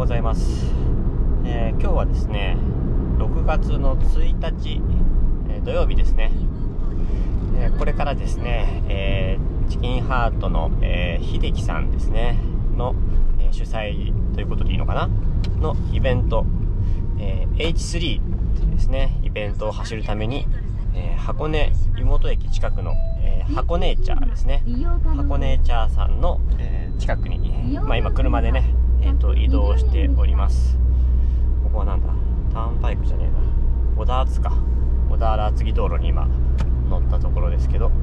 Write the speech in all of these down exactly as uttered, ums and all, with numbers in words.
ございます。えー、今日はですねろくがつのついたち、えー、土曜日ですね。えー、これからですね、えー、チキンハートの、えー、秀樹さんですねの、えー、主催ということでいいのかなのイベント、えー、エイチスリー というですねイベントを走るために、えー、箱根湯本駅近くの、えー、箱根ーチャーですね箱根ーチャーさんの、えー、近くに、まあ、今車でね、えー、と移動しております。ここはなんだターンパイクじゃねえな小田厚か小田原厚木道路に今乗ったところですけど、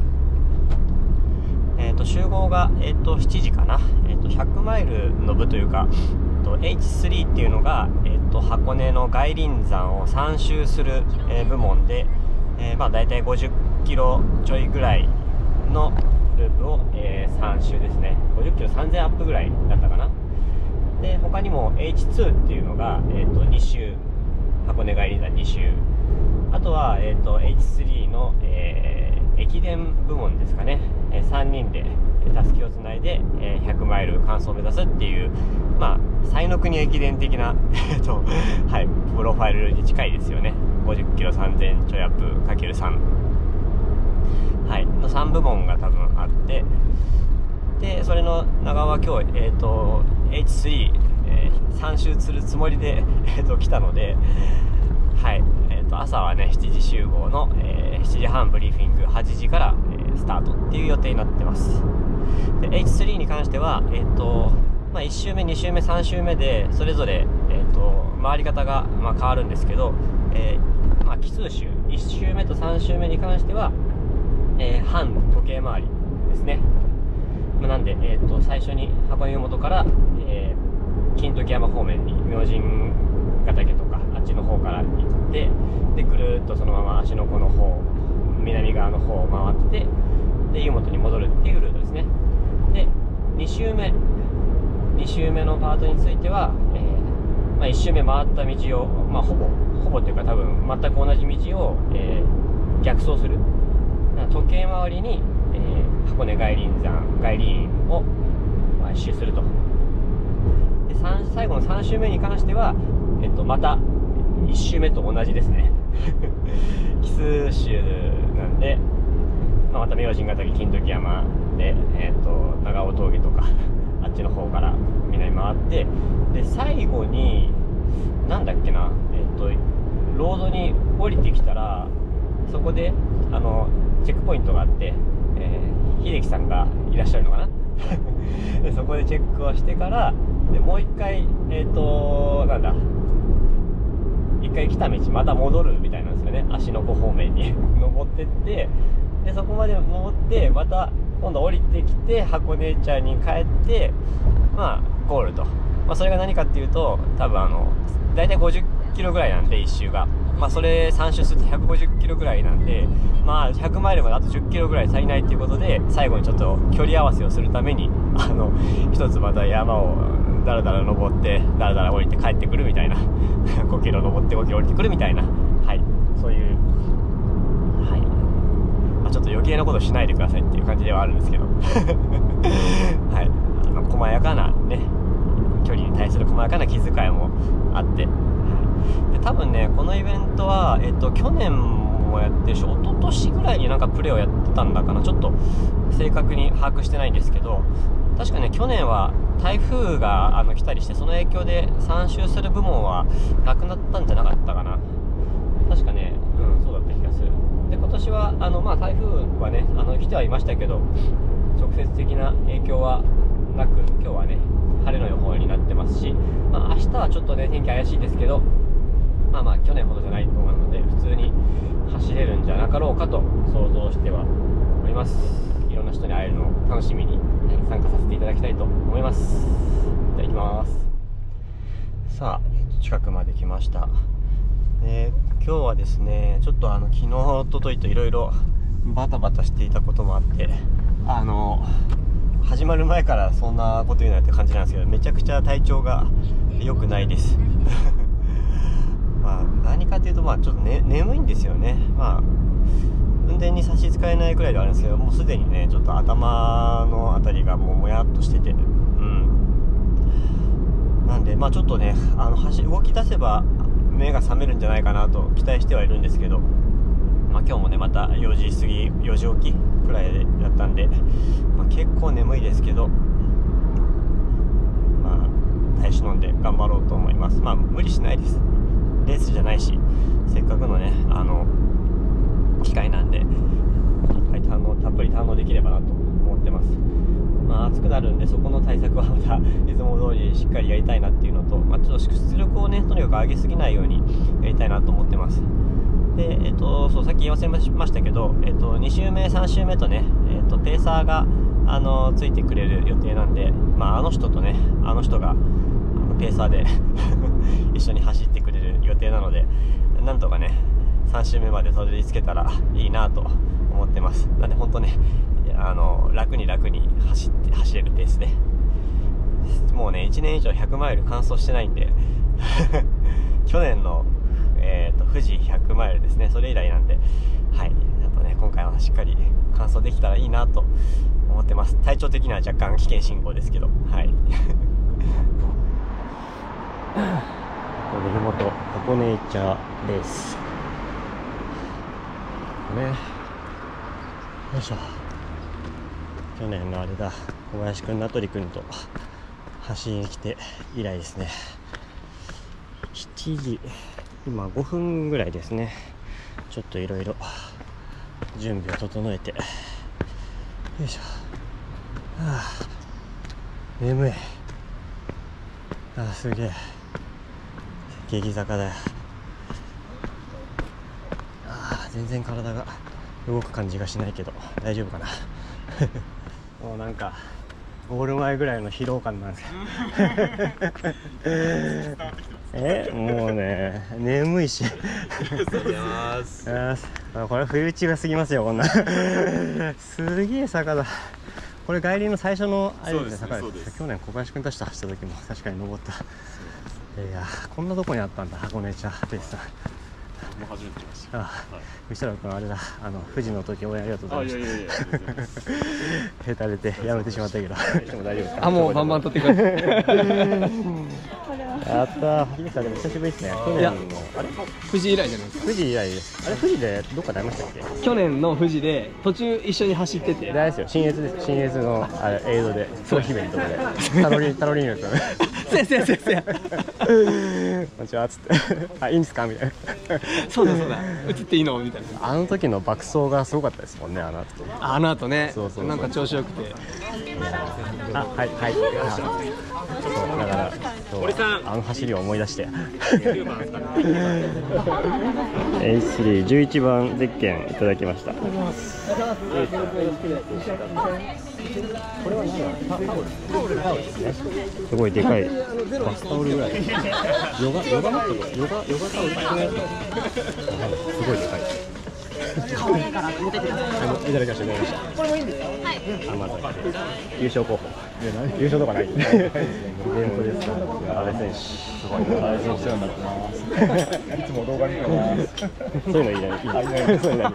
えー、と集合が、えー、としちじかな、えー、とひゃくマイルの部というか、えー、と エイチスリー っていうのが、えー、と箱根の外輪山をさん周する、えー、部門で、えー、まあ大体ごじゅっキロちょいぐらいのループを、えー、さん周ですね。ごじゅっキロさんぜんアップぐらいだったかな。で他にも エイチツー っていうのが、えー、とに周箱根外輪山に周、あとは、えー、と エイチスリー の、えー、駅伝部門ですかね、えー、さんにんでたすきをつないで、えー、ひゃくマイル完走を目指すっていう、まあ彩の国駅伝的なえっとはいプロファイルに近いですよね。ごじゅっキロさんぜんちょいアップ かけるさん、 はいのさん部門が多分あって、でそれの長尾は今日、えー、と エイチスリー、えー、さん周するつもりで、えー、と来たので、はい、えー、と朝はねしちじ集合の、えー、しちじはんブリーフィング、はちじから、えー、スタートっていう予定になってます。で エイチスリー に関しては、えーとまあ、いち周目に周目さん周目でそれぞれ、えー、と回り方が、まあ、変わるんですけど、えーまあ、奇数周いち周目とさん周目に関しては、えー、半時計回りですね。まあ、なんで、えー、と最初に箱根湯本から、えー、金時山方面に明神ヶ岳とかあっちの方から行って、でぐるーっとそのまま芦ノ湖の方南側の方を回ってで湯本に戻るっていうルートですね。でに周目に周目のパートについては、えーまあ、いち周目回った道を、まあ、ほぼほぼというか多分全く同じ道を、えー、逆走する時計回りに、えー、箱根外輪山外輪を、まあ、一周すると。で最後のさん周目に関しては、えっと、またいち周目と同じですね奇数周なんで、まあ、また明神ヶ岳金時山で、えっと、長尾峠とかあっちの方から南回って、で最後になんだっけな、えっとロードに降りてきたらそこであのチェックポイントがあって、えー、秀樹さんがいらっしゃるのかなでそこでチェックをしてからでもう一回えっ、ー、となんだ一回来た道また戻るみたいなんですよね。芦ノ湖方面に登ってって、でそこまで登ってまた今度降りてきて箱根茶に帰ってまあゴールと、まあ、それが何かっていうと多分あのだいたいごじゅっキロぐらいなんでいち周が、まあそれさん周するとひゃくごじゅっキロぐらいなんで、まあひゃくマイルまであとじゅっキロぐらい足りないっていうことで最後にちょっと距離合わせをするためにあの一つまた山をだらだら登ってだらだら降りて帰ってくるみたいなごキロ登ってごキロ降りてくるみたいな、はいそういう、はいまあ、ちょっと余計なことしないでくださいっていう感じではあるんですけどはいあの細やかなね距離に対する細やかな気遣いもあって、で多分ねこのイベントは、えっと、去年もやってるし一昨年ぐらいになんかプレーをやってたんだかな、ちょっと正確に把握してないんですけど、確かね去年は台風があの来たりしてその影響でさん周する部門はなくなったんじゃなかったかな、確かね、うん、そうだった気がする。で今年はあの、まあ、台風はねあの来てはいましたけど直接的な影響はなく今日はね晴れの予報になってますし、まあ、明日はちょっとね天気怪しいですけど、まあまあ去年ほどじゃないと思うので普通に走れるんじゃなかろうかと想像してはおります。いろんな人に会えるのを楽しみに参加させていただきたいと思います。じゃあ行きます。さあ近くまで来ました。えー、今日はですねちょっとあの昨日おとといといろいろバタバタしていたこともあってあの始まる前からそんなこと言うなって感じなんですけど、めちゃくちゃ体調が良くないですまあ何かっていうとまあちょっと、ね、眠いんですよね。まあ運転に差し支えないくらいではあるんですけど、もうすでにねちょっと頭のあたりがもうもやっとしてて、うんななんで、まあ、ちょっとねあの走動き出せば目が覚めるんじゃないかなと期待してはいるんですけど、まあ、今日もねまたよじ過ぎよじ起きくらいだったんで、まあ、結構眠いですけど、まあ、耐え忍んで頑張ろうと思います。まあ無理しないです。レースじゃないし、せっかくのねあの機会なんで、いっぱい堪能たっぷり堪能できればなと思ってます。まあ、暑くなるんで、そこの対策はまたいつも通りしっかりやりたいなっていうのと、まあ、ちょっと出力をねとにかく上げすぎないようにやりたいなと思ってます。で、えっと、そうさっき言わせましたけど、えっと、に週目さん週目とね、えっと、ペーサーがあのついてくれる予定なんで、まあ、あの人とねあの人があのペーサーで一緒に走ってくれる予定なので、なんとかねさん週目までたどり着けたらいいなと思ってます。なんで本当ねあの楽に楽に走って走れるペースで、もうねいちねん以上ひゃくマイル完走してないんで去年の、えー、と富士ひゃくマイルですね、それ以来なんで、はい、あとね今回はしっかり完走できたらいいなと思ってます。体調的には若干危険信号ですけど、はい練本箱根チャーレースね、よいしょ。去年のあれだ、小林くん名取くんと走りに来て以来ですね。しちじ今ごふんぐらいですね。ちょっといろいろ準備を整えて、よいしょ。はあ、眠い。ああ、すげえ激坂だよ。ああ、全然体が動く感じがしないけど大丈夫かなもうなんかゴール前ぐらいの疲労感なんですよえもうね眠いしあ、これ冬打ちが過ぎますよ、こんなすげえ坂だ。これ帰りの最初のあれですね、坂です。去年小林くんたちと走った時も確かに登った。いやこんなとこにあったんだ、箱根茶ペースさん。 もう初めて来ました。 ああ、吉野君あれだ、あの富士の時応援ありがとうございました。いやいやいやへたれてやめてしまったけどでも大丈夫ですか。 あ、もうバンバン取ってくださいやったー、藤井さんでも久しぶりですね。去年のあれ富士以来じゃないですか。 富士以来です。あれ富士でどっかで会いましたっけ。 去年の富士で途中一緒に走ってて、 あれですよ、新越です。新越のあれ映像で黒姫のところでタロリンタロリンのところでせやせやせやせやこんにちはっつってあ、いいんですかみたいなそうだそうだ、映っていいのみたいな。 あの時の爆走がすごかったですもんね、あの後。 あの後ね、 そうそうそう、 なんか調子よくて、 あ、はいはいそうだからあの走りを思い出してエイチスリーじゅういちばんゼッケンいただきました。これは何だ、タオルタオルですね。すごいでかいバスタオルぐらい。ヨガヨガマットとヨガヨガタオル的なやつ。すごいでかい。 顔いいから見てください。 いただきました、いただきました。 これもいいんですか。はい。 あ、まだ優勝候補。優勝とかない。イベントですか。阿部選手。すごい。阿部選手になってます。いつも動画見てます。そういうのいいね。いいね。そういうのいい。い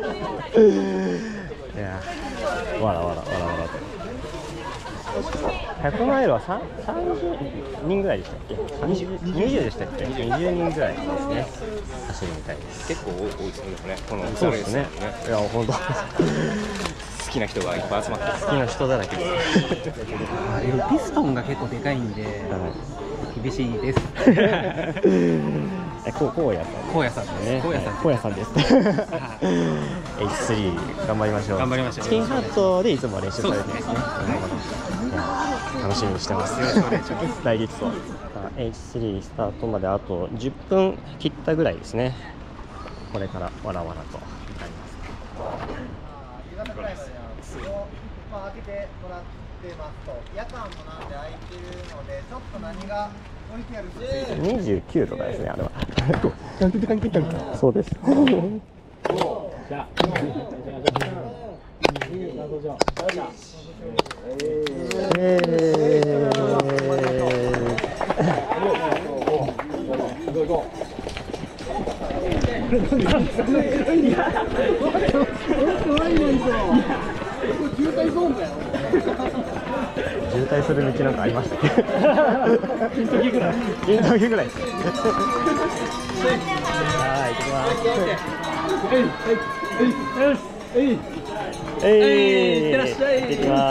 や、わらわらわらわらと。ひゃくマイルはさんじゅうにんぐらいでしたっけ。にじゅうでしたっけ。にじゅうにんぐらいですね。走るみたいです。 結構多いですね。このそうですね。いや本当。 好きな人がいっぱい集まって好きな人だらけです。 ピストンが結構でかいんで厳しいです。 え、こうこうやさん。 こうやさんね。 こうやさんこうやさんです。エイチスリー 頑張りましょう。 頑張りましょう。 スキンハットでいつも練習されてますね。楽しみにしてます。来月と エイチスリー スタートまであとじゅっぷん切ったぐらいですね。これからわらわらとなります。 開けてもらってますと、夜間もなんで開いてるので、ちょっと何が置いてあるかにじゅうきゅうとかですね、あれは。そうです。じゃあ。 渋滞する道なんかありましたっけ？金時ぐらい。金時ぐらいです。はい、行ってきます。えい、いってらっしゃい。行ってきます。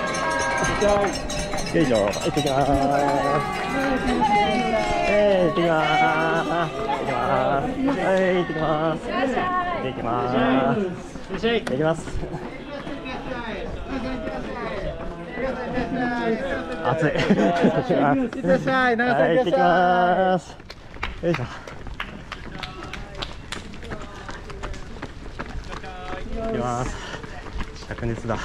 よいしょ、行ってきます。えい、行ってきます。行ってきます。はい、行ってきます。行ってきます。行ってきます。暑い。 いってらっしゃい。長はい、行ってきます。よいしょ。行きます。灼熱だ。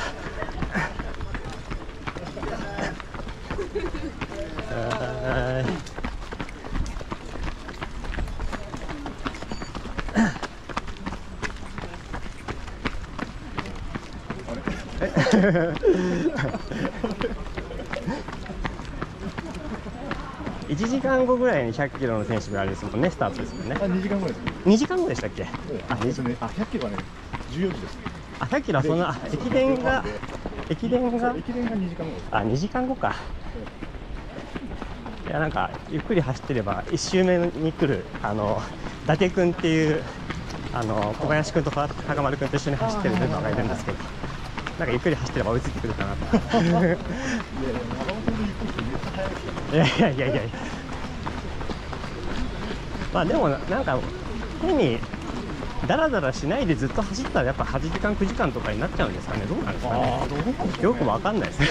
はい。いちじかんごぐらいにひゃっキロの選手があれですもんね、スタートですもんね。 あ、にじかんぐらいですね。 にじかんごでしたっけ？ あ、ですね。あ、ひゃっキロはね、じゅうよじですね。 あ、ひゃっキロはそんな、駅伝が、駅伝が、 駅伝がにじかんごです。 あ、にじかんごか。いや、なんか、ゆっくり走ってれば、いち周目に来る、あの、伊達君っていう、あの、小林君と高丸君と一緒に走ってるメンバーがいるんですけど、なんかゆっくり走ってれば追いついてくるかなと。いやいやいやいやいや。まあでも、なんか、変に、だらだらしないでずっと走ったらやっぱはちじかんくじかんとかになっちゃうんですかね。どうなんですかね。よくわかんないですね。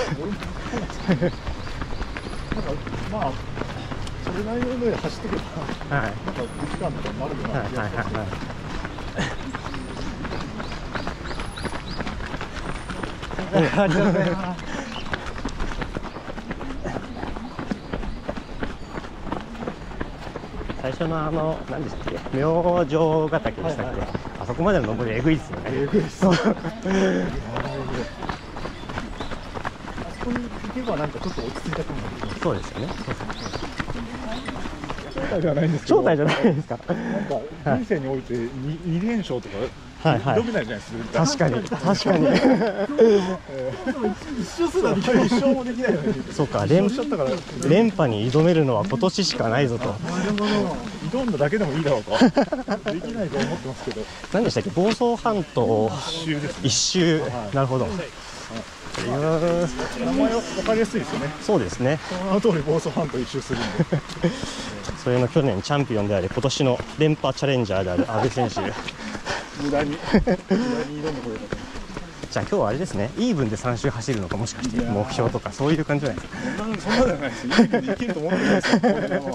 なんかまあそれなりので走ってけば、 はい、 なんかくじかんとかなるような気がしますけど。 ありがとうございます。最初のあの何でしたっけ、明星ヶ岳でしたっけ、はいはい、あそこまでの登りえぐいですよね。えぐいです。あそこに行けばなんかちょっと落ち着いた感が。 そうですよね。 招待じゃないんですけど。 招待じゃないですか。 なんか人生において 2, 2連勝とか。 はいはい、 挑めないじゃないですか。 確かに確かに。 一生するのに一生もできないのに。 そうか、連連覇に挑めるのは今年しかないぞと。 挑んだだけでもいいだろうと。できないと思ってますけど。 何でしたっけ、房総半島一周。なるほど。 名前は分かりやすいですよね。 そうですね。 その通り房総半島一周するんで。 それの去年チャンピオンであり、今年の連覇チャレンジャーである阿部選手。 無駄に無駄に挑んでこれた。 じゃあ今日はあれですね、イーブンでさん周走るのか、もしかして目標とかそういう感じじゃないですか。 そんなそんなじゃないです。イーブンでいけると思ってないですよ。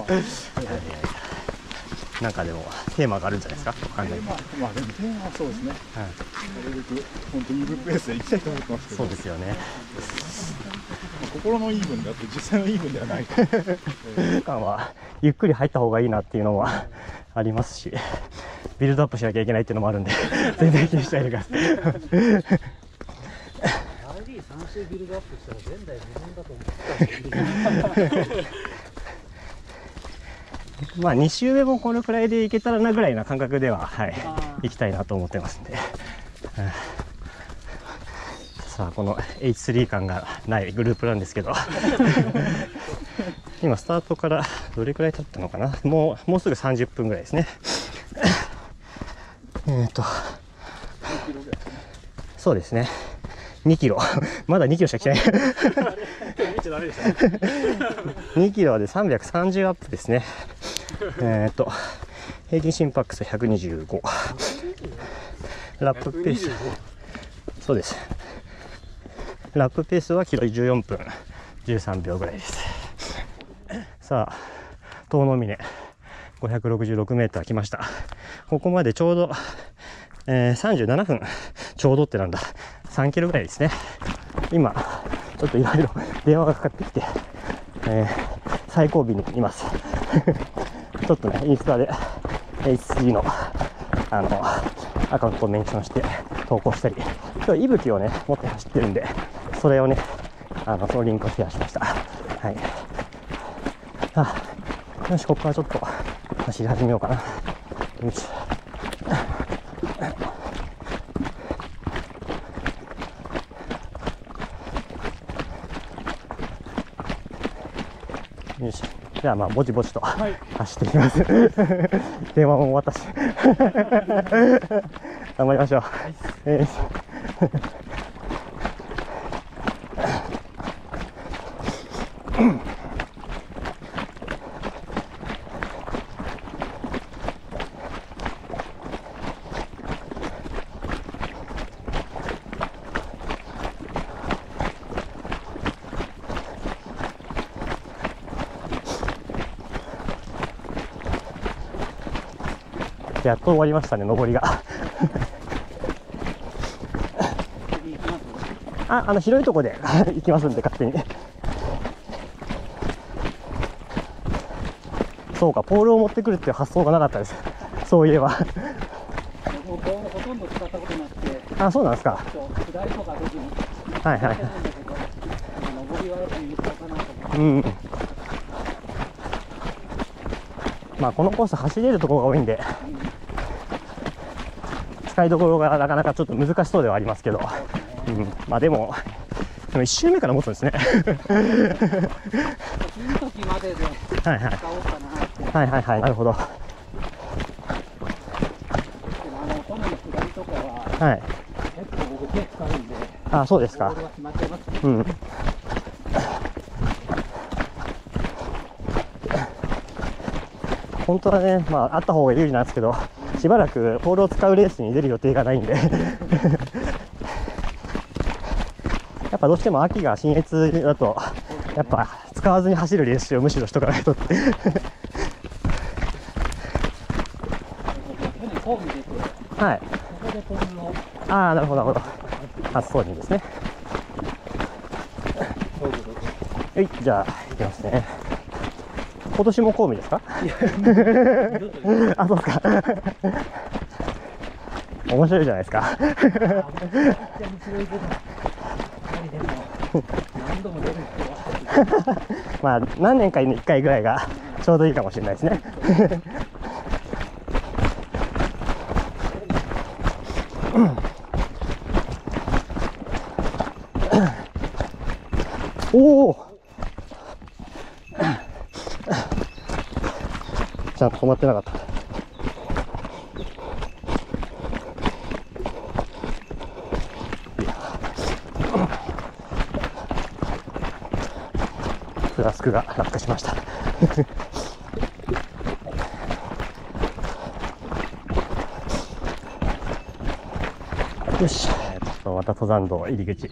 なんかでもテーマがあるんじゃないですか。わかんない。 まあでもテーマはそうですね。はい。なるべく本当イーブンペースで行きたいと思ってますけど。 そうですよね。 心のイーブンであって実際のイーブンではない。 感はゆっくり入った方がいいなっていうのはありますし、ビルドアップしなきゃいけないっていうのもあるんで、全然気にしないでください。アールディーさん 周ビルドアップしたら前代未聞だと思ってた。まあに周目もこのくらいでいけたらなぐらいな感覚では、はい、行きたいなと思ってますんで。さあこの エイチスリー 感がないグループなんですけど今スタートからどれくらい経ったのかな、もうもうすぐさんじゅっぷんぐらいですね。えっとそうですね、にキロまだにキロしか来てないにキロでさんびゃくさんじゅうアップですね。えっと平均心拍数ひゃくにじゅうご、ラップペース、そうです、ラップペースはキロじゅうよんぷんじゅうさんびょうぐらいです。さあ遠野峰ごひゃくろくじゅうろくメーター来ました。ここまでちょうど、えー、さんじゅうななふん、ちょうどってなんだ、さんキロぐらいですね。今ちょっといろいろ電話がかかってきて、えー、最後尾にいますちょっとねインスタで エイチスリー のあのアカウントをメンションして投稿したり、今日息吹をね持って走ってるんで、それをねあのそのリンクをシェアしました。はい。あ、よし、ここからちょっと走り始めようかな。よし。 よし、じゃあまあぼちぼちと走っていきます、電話も終わったし頑張りましょう、えーやっと終わりましたね、上りがあ、あの広いとこで行きますんで、勝手にそうか、ポールを持ってくるっていう発想がなかったです、そういえばもうポールほとんど使ったことなくて、 あ、そうなんですか。 下りとか時にはいはい、 上りはやっぱり有効かなと思って。 うん、まあこのコース走れるところが多いんで、使いどころがなかなかちょっと難しそうではありますけど、うん、まあでもでもいち周目から持つんですねいい時までで使はいはいおうかなって。 はいはいはい、なるほど。 でもあの今度の下りとかははい、 結構僕手使うんで、 あ、そうですかボール。が決まっちゃいますね。 うん、本当はね、まああった方が有利なんですけど、しばらくポールを使うレースに出る予定がないんでやっぱどうしても秋が新越だとやっぱ使わずに走る練習をむしろしとかないとって去年ホーム出て、 はい、 ここでポールをああ、なるほどなるほど、初装人ですね。はい、じゃあ行きますね。今年も神戸ですかあ、そうですか面白いじゃないですか何度も出る人はまあ何年かにいっかいぐらいがちょうどいいかもしれないですねおおちゃんと止まってなかった。フラスクが落下しましたよし、ちょっとまた登山道入り口、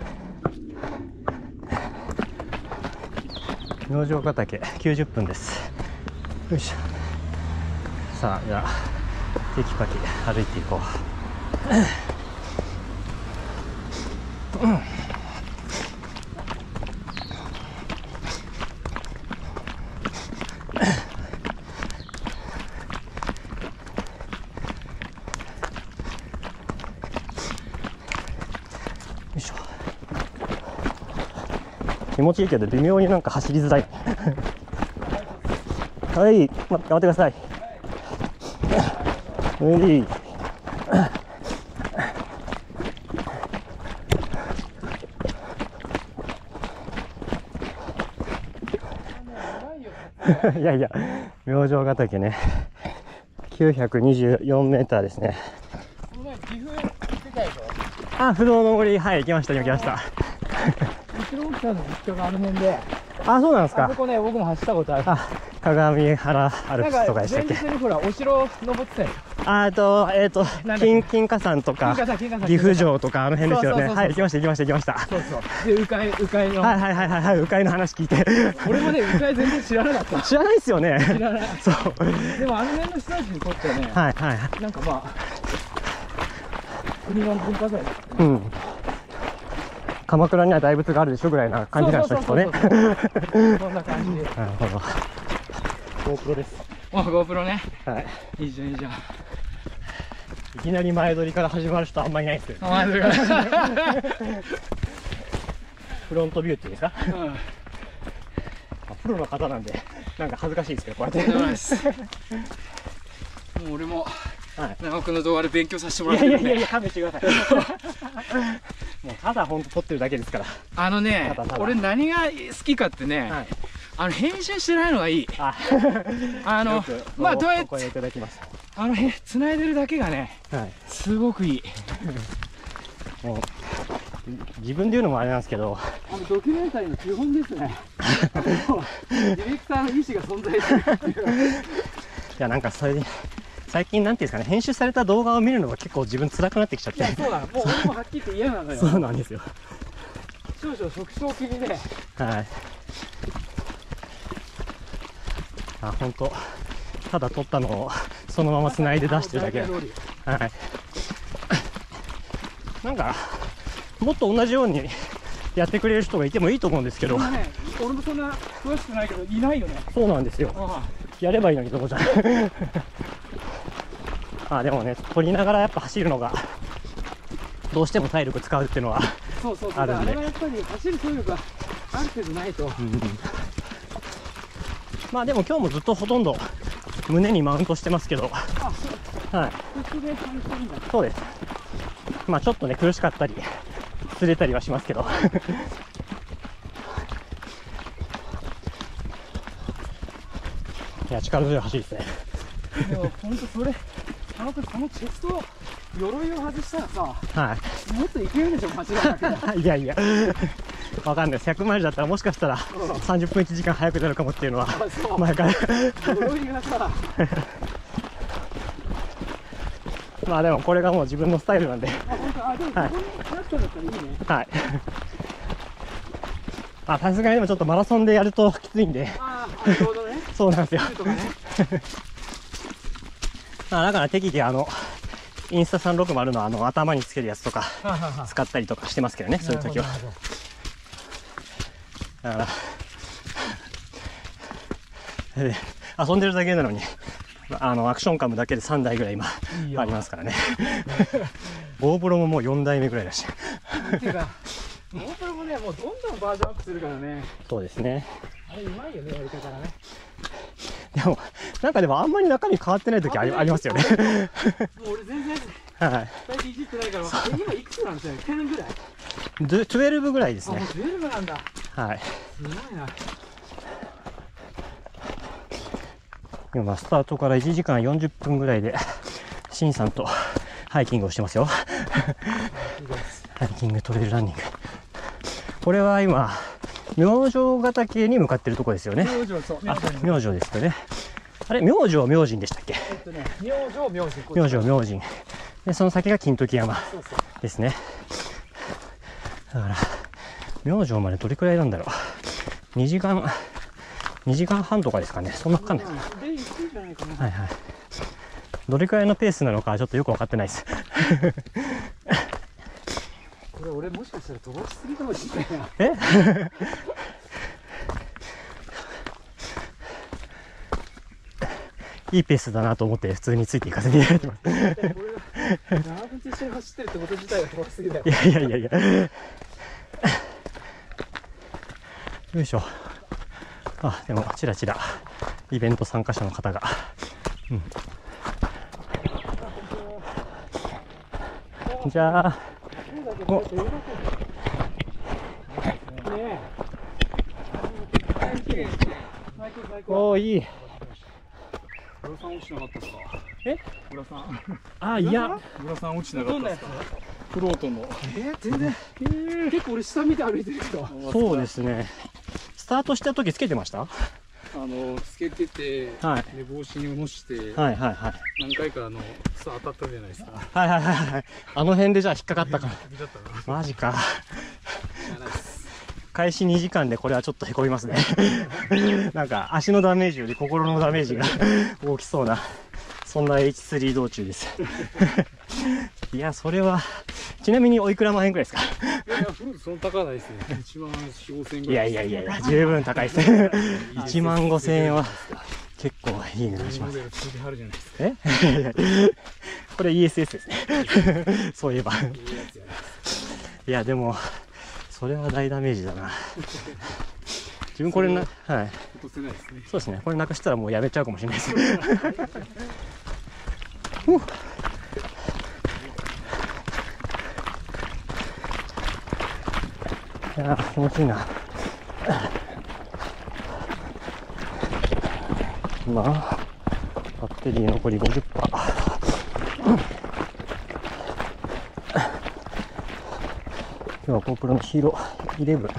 明星ヶ岳きゅうじゅっぷんです。よいしょ。さあ、じゃあテキパキ歩いていこう、うん、よいしょ。気持ちいいけど微妙になんか走りづらいはい、ま、頑張ってください。ういいやいや、明星ヶ岳ね、きゅうひゃくにじゅうよんメーターですね。 この前岐阜行ってたでしょ。 あ、不動の森、はい、行きました、行きました。 後ろ奥さんの実家がある辺で、 あ、そうなんですか。 あそこね、僕も走ったことある。 あ、鏡原アルプスとかでしたっけ。 前日にほら、お城登ってたよ。 あと、えっ、ー、と、 なんだっけ金、金華山とか金華山金華山岐阜城とかあの辺ですよね。 そうそうそうそうはい、行きました、行きました、行きました。 そうそう。で、鵜飼、鵜飼の。 はいはいはいはい、はい、鵜飼の話聞いて。 俺もね、鵜飼全然知らなかった。 知らないっすよね。 知らない。 そう。 でも、あの辺の人たちにとってはね、 はいはいはい。 なんかまあ、国の文化財。 うん。鎌倉には大仏があるでしょぐらいな感じなんですよね。 そんな感じで。 なるほど。GoPro です。 あ、GoPro ね。 はい。 いいじゃん、いいじゃん。 いきなり前撮りから始まる人あんまりいないですよね。 前撮りからフロントビューっていうんですか。 うん。 プロの方なんで、なんか恥ずかしいですけど、こうやって。 もう俺も、 はい、 長尾くんの動画で勉強させてもらってるんで。 いやいやいや、勘弁してください。もうただ本当撮ってるだけですから。 あのねただただ俺何が好きかってね、 はい、 あの編集してないのがいい。 ああのまあどうやってお声いただきました。 あのへ繋いでるだけがね、 はい、 すごくいい。 もう自分で言うのもあれなんですけど、 あのドキュメンタリーの基本ですね。ディレクターの意思が存在するっていう。 いやなんかそれで最近なんていうんですかね、編集された動画を見るのが結構自分辛くなってきちゃって。 いやそうなの、もう俺もはっきり言って嫌なのよ。 そうなんですよ。 少々触傷気味で。 はい。あ、本当。ただ撮ったのをそのまま繋いで出してるだけ。はい。なんかもっと同じようにやってくれる人がいてもいいと思うんですけど。 ね、俺もそんな詳しくないけどいないよね。 そうなんですよ。 ああやればいいのにと思っちゃう。あ、でもね、撮りながらやっぱ走るのがどうしても体力使うっていうのはそうそうそう、 あるんで。 あれはやっぱり走る体力がある程度ないと。 うん、まあでも今日もずっとほとんど胸にマウントしてますけど。 あ、そう。 はい。 途中で感じてるんだ。 そうです。まあちょっとね苦しかったり釣れたりはしますけど。いや力強い走りですね。 でも本当それ、あの時このチェスト鎧を外したらさ、 はもっといけるでしょ間違いなく。 い。いやいや。わかんないです。ひゃくマイルだったらもしかしたらさんじゅっぷんいちじかん早く出るかもっていうのは前から。 鎧がさ。 まあでもこれがもう自分のスタイルなんで。 あ、本当、あ、でもここになったんだったらいいね。 はい。あ、さすがにでもちょっとマラソンでやるときついんで。 ああ、なるほどね。 そうなんですよ。 とかね。 あ、だから適宜あのインスタさんろくまるのあの頭につけるやつとかははは使ったりとかしてますけどね、そういう時は。だからで遊んでるだけなのにあのアクションカムだけでさんだいぐらい今ありますからね。GoPro ももうよんだいめぐらいだし。 っていうか、GoPro もね、もうどんどんバージョンアップするからね。 そうですね。 あれうまいよね、やり方がね。 でもなんかでもあんまり中身変わってない時あり、ありますよね。 もう俺全然はい。 最近いじってないから分かんない。今いくつなんですよね。じゅうぐらい。 じゅうにぐらいですあ、もねう。じゅうになんだ。 はい。 すごいな。 今スタートからいちじかんよんじゅっぷんぐらいでシンさんとハイキングをしてますよ。ハイキング、トレイルランニング。これは今明星ヶ岳に向かってるところですよね。 明星、そう。 あ、明星ですよね。あれ、明星明神でしたっけ？ えっとね、明星明神。 明星明神で、その先が金時山ですね。だから明星までどれくらいなんだろう。にじかんにじかんはんとかですかね。そんなかかんないかな。はいはい。どれくらいのペースなのかちょっとよく分かってないです。 これ俺もしかしたら飛ばしすぎかもしれないな。 え？いいペースだなと思って普通についていかせていただいてます。 俺が長渕と一緒に走ってるってこと自体が飛ばしすぎだよ。 いやいやいやいや。よいしょ。あ、でもちらちらイベント参加者の方が。うん、じゃあ。お。おー、いい。 浦さん落ちなかったですか？ え？ 浦さん。 あ、いや。 浦さん落ちなかったですか？フロートの。 えー、全然。えー、結構俺下見て歩いてるけど。 そうですね。スタートした時つけてました？ あのつけてて、 はい、 で帽子に乗して、 はいはいはい。 何回かあの草当たったじゃないですか。 はいはいはいはい。あの辺でじゃあ引っかかったか。マジか。開始にじかんでこれはちょっとへこみますね。なんか足のダメージより心のダメージが大きそうな、そんな エイチスリー 道中です。いや、それはちなみにおいくら万円くらいですか？ いやいや、フルーツそんな高ないですね。いちまんよん、ごせん円ぐいらい。 やいやいや、十分高いですね。いちまんごせんえんは結構いい値段します。え？これ イーエスエス ですね。そういえば。いや、でもそれは大ダメージだな。自分これな、はい。そうですね。これなくしたらもうやめちゃうかもしれないです。いやー、気持ちいいな。 今バッテリー残り ごじゅっパーセント。 今日は GoPro のヒーローイレブン。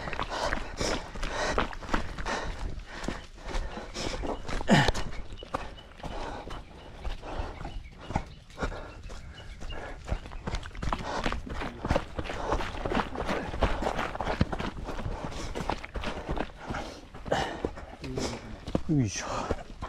よいしょ。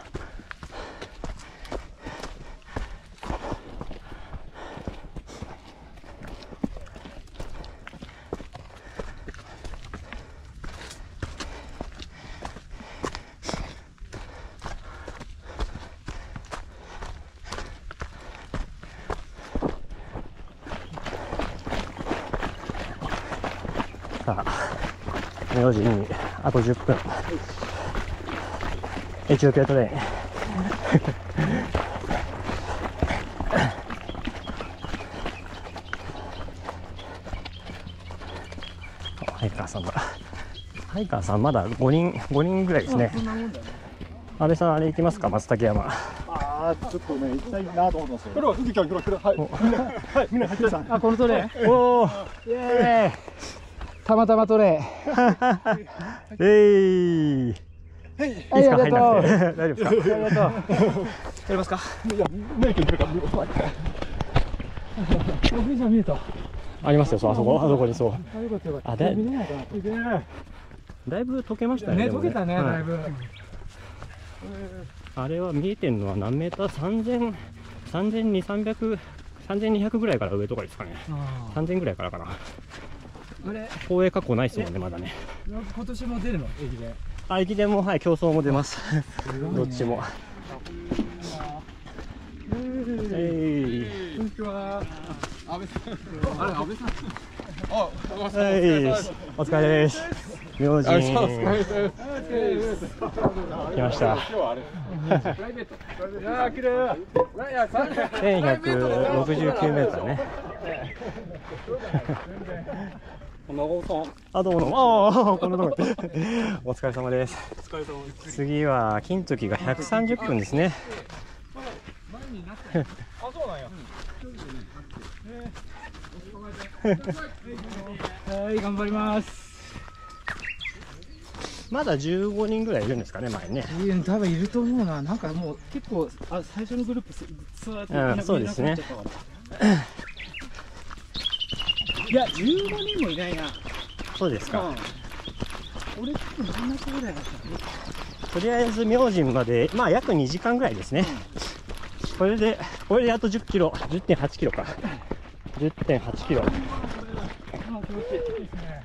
さあ、よじにあとじゅっぷん。エチオピアトレイン。ハイカーさんだ。ハイカーさんまだごにん、ごにんぐらいですね。安倍さん、あれ行きますか、松茸山。 ああ、ちょっとね、行きたいなと思ってますよ。これは、富士川、これ、これ、はい。みんな、はい、みんな入ってください。 あ、このトレー。 おお、イエーイ。 たまたまトレー。 えい。 はい、 いいですか、入んなくて。大丈夫ですか。 ありがとう。やりますか。 いや、メイクに来るから、見ろ。 富士山見えた。 ありますよ、そう、あそこ、あそこにそう。 あ、よかったよかった。 あ、だい見れないかな。すげえ。 だいぶ溶けましたね。 ね、 でも溶けたね、 はいだいぶ。 あれは見えてるのは何メーター、さんぜん、さんぜんにひゃく、さんびゃく、さんぜんにひゃくぐらいから上とかですかね。さんぜんぐらいからかな。 あれ、 公営確保ないですもんね、まだね。 今年も出るの、駅で。 あ、駅伝も、はい、競争も出ます。どっちも。えい。 こんにちは。安倍さん。あれ、安倍さん。あ、 はい、お疲れです。明神。来ました。千百六十九メートルね。あ、どうもどうも。ああ、このとこ。お疲れ様です。次は金時がひゃくさんじゅっぷんですね。 あ、そうなんや。 はい、頑張ります。 まだじゅうごにんぐらいいるんですかね、前ね。 いや、多分いると思うな。なんかもう結構、あ、最初のグループ、ツアーっていなくなっちゃったから。 そうですね。 いや、じゅうごにんもいないな。 そうですか。 うん、俺、結構真ん中ぐらいだったね。 とりあえず明神まで、まあ約にじかんぐらいですね。うん、これで、これであとじゅっキロ、じゅってんはちキロか。じゅってんはちキロ。 あ、気持ちいいですね。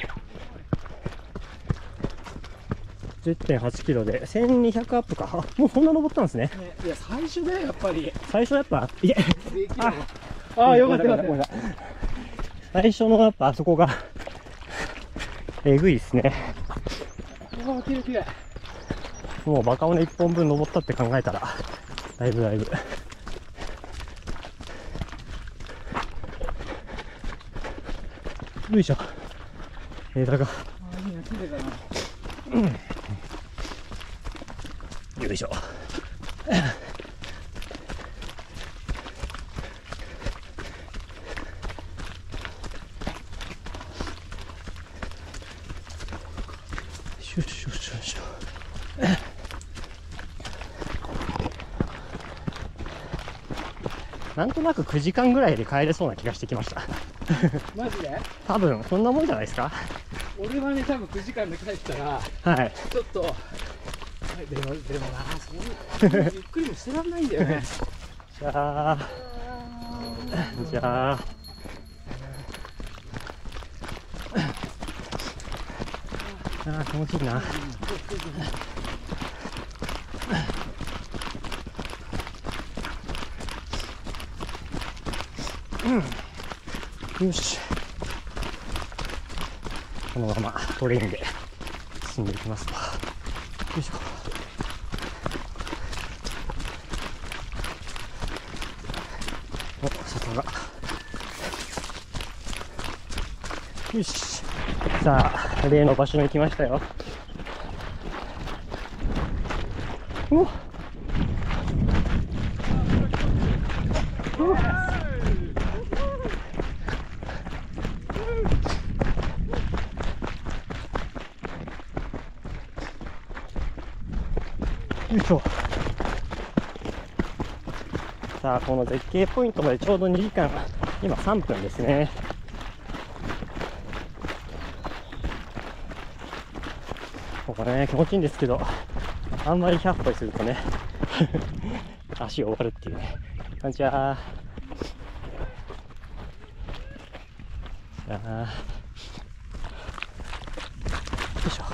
じゅってんはちキロでせんにひゃくアップか。あ、もうそんな登ったんですね。 ね、いや、最初だよ、やっぱり。 最初やっぱ、いえ、 ああ、よかったよかった。 最初のやっぱあそこが、えぐいですね。 ああ、きれいきれい。 もうバカ尾根いっぽんぶん登ったって考えたら、だいぶだいぶ。よいしょ。枝が。 ああ、いいな、きれいだな。 うん。よいしょ。シュッシュッシュッシュッ。なんとなくくじかんぐらいで帰れそうな気がしてきました。 マジで？ 多分そんなもんじゃないですか。 俺はね、多分くじかんで帰ったら、 はい。 ちょっと、でも、でもな、そういう、ゆっくりもしてらんないんだよね。 じゃあ、じゃあ、あー気持ちいいな。うん、よし。このままトレインで進んでいきますと。よいしょ。お、坂が。よし。さあ、例の場所に来ましたよ。 うわうわよいしょ。さあ、この絶景ポイントまでちょうどにじかん、今さんぷんですね。ここね、気持ちいいんですけど、あんまりひゃっぽいするとね足終わるっていうね。こんにちは。じゃあよいしょ。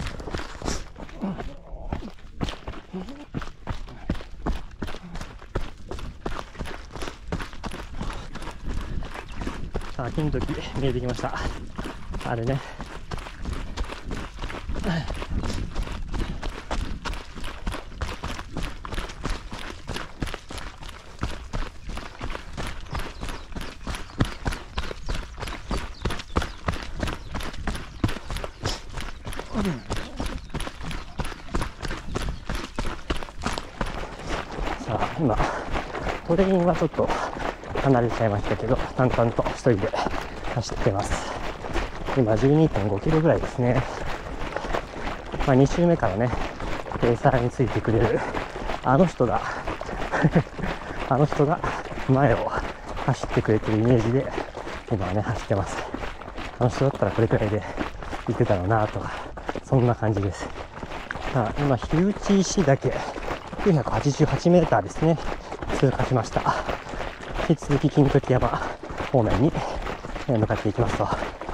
さあ、金時見えてきました。あれね。さあ、今トレインはちょっと離れちゃいましたけど、淡々と一人で走ってます。今 じゅうにてんごキロぐらいですね。まあ、に周目からね、ペーサーについてくれるあの人があの人が前を走ってくれてるイメージで今はね走ってます。あの人だったらこれくらいで行くだろうなとか、そんな感じです。さあ、今樋内石岳きゅうひゃくはちじゅうはちメーターですね、通過しました。引き続き金時山方面に向かっていきますと、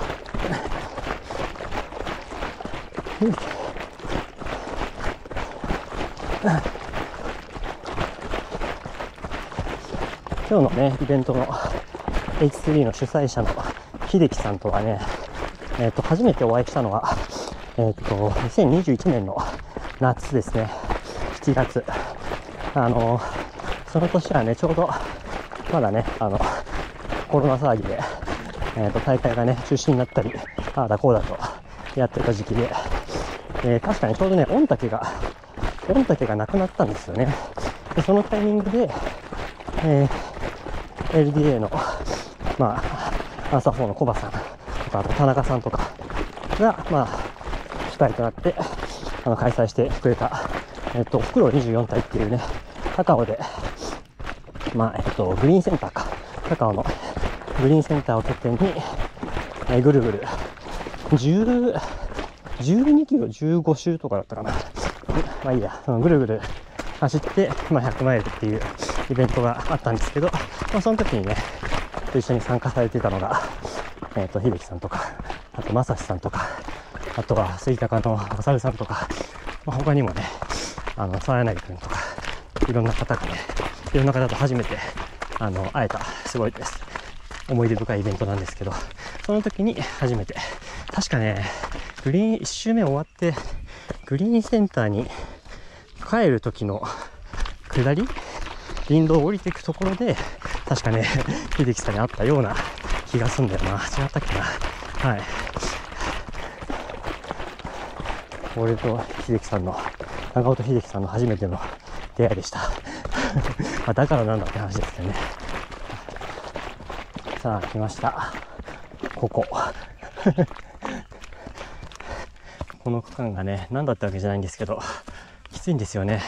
今日のねイベントの エイチスリー の主催者の秀樹さんとはね、えー、と初めてお会いしたのは、えー、とにせんにじゅういちねんの夏ですね。しちがつ、あのー、その年はねちょうどまだねあのコロナ騒ぎで、えー、と大会がね中止になったり、ああだこうだとやってた時期で、えー、確かにちょうどね御嶽が御嶽がなくなったんですよね。でそのタイミングで、えー、エルディーエー のまあアンサーフォーのコバさんとか、あと田中さんとかがまあ主体となってあの開催してくれた、えっとフクロウにじゅうよん体っていうね、高尾でまあえっとグリーンセンターか高尾のグリーンセンターを拠点に、えー、ぐるぐるじゅう、じゅうにキロじゅうご周とかだったかな。まあいいや、そのぐるぐる走って、まあ、ひゃくマイルっていうイベントがあったんですけど、まあ、その時にねと一緒に参加されてたのが、えっと秀樹さんとか、あと正志さんとか、あとは杉高のおさるさんとか、まあ、他にもねあの沢柳君とかいろんな方がね、いろんな方と初めてあの会えた、すごいです思い出深いイベントなんですけど、その時に初めて確かねグリーンいち周目終わってグリーンセンターに帰る時の下り林道を降りていくところで確かね秀樹さんに会ったような気がするんだよな。違ったっけな。はい、俺と秀樹さんの長尾と秀樹さんの初めての出会いでしたまあだからなんだって話ですけどね。さあ来ましたこここの区間がね何だったわけじゃないんですけどきついんですよね。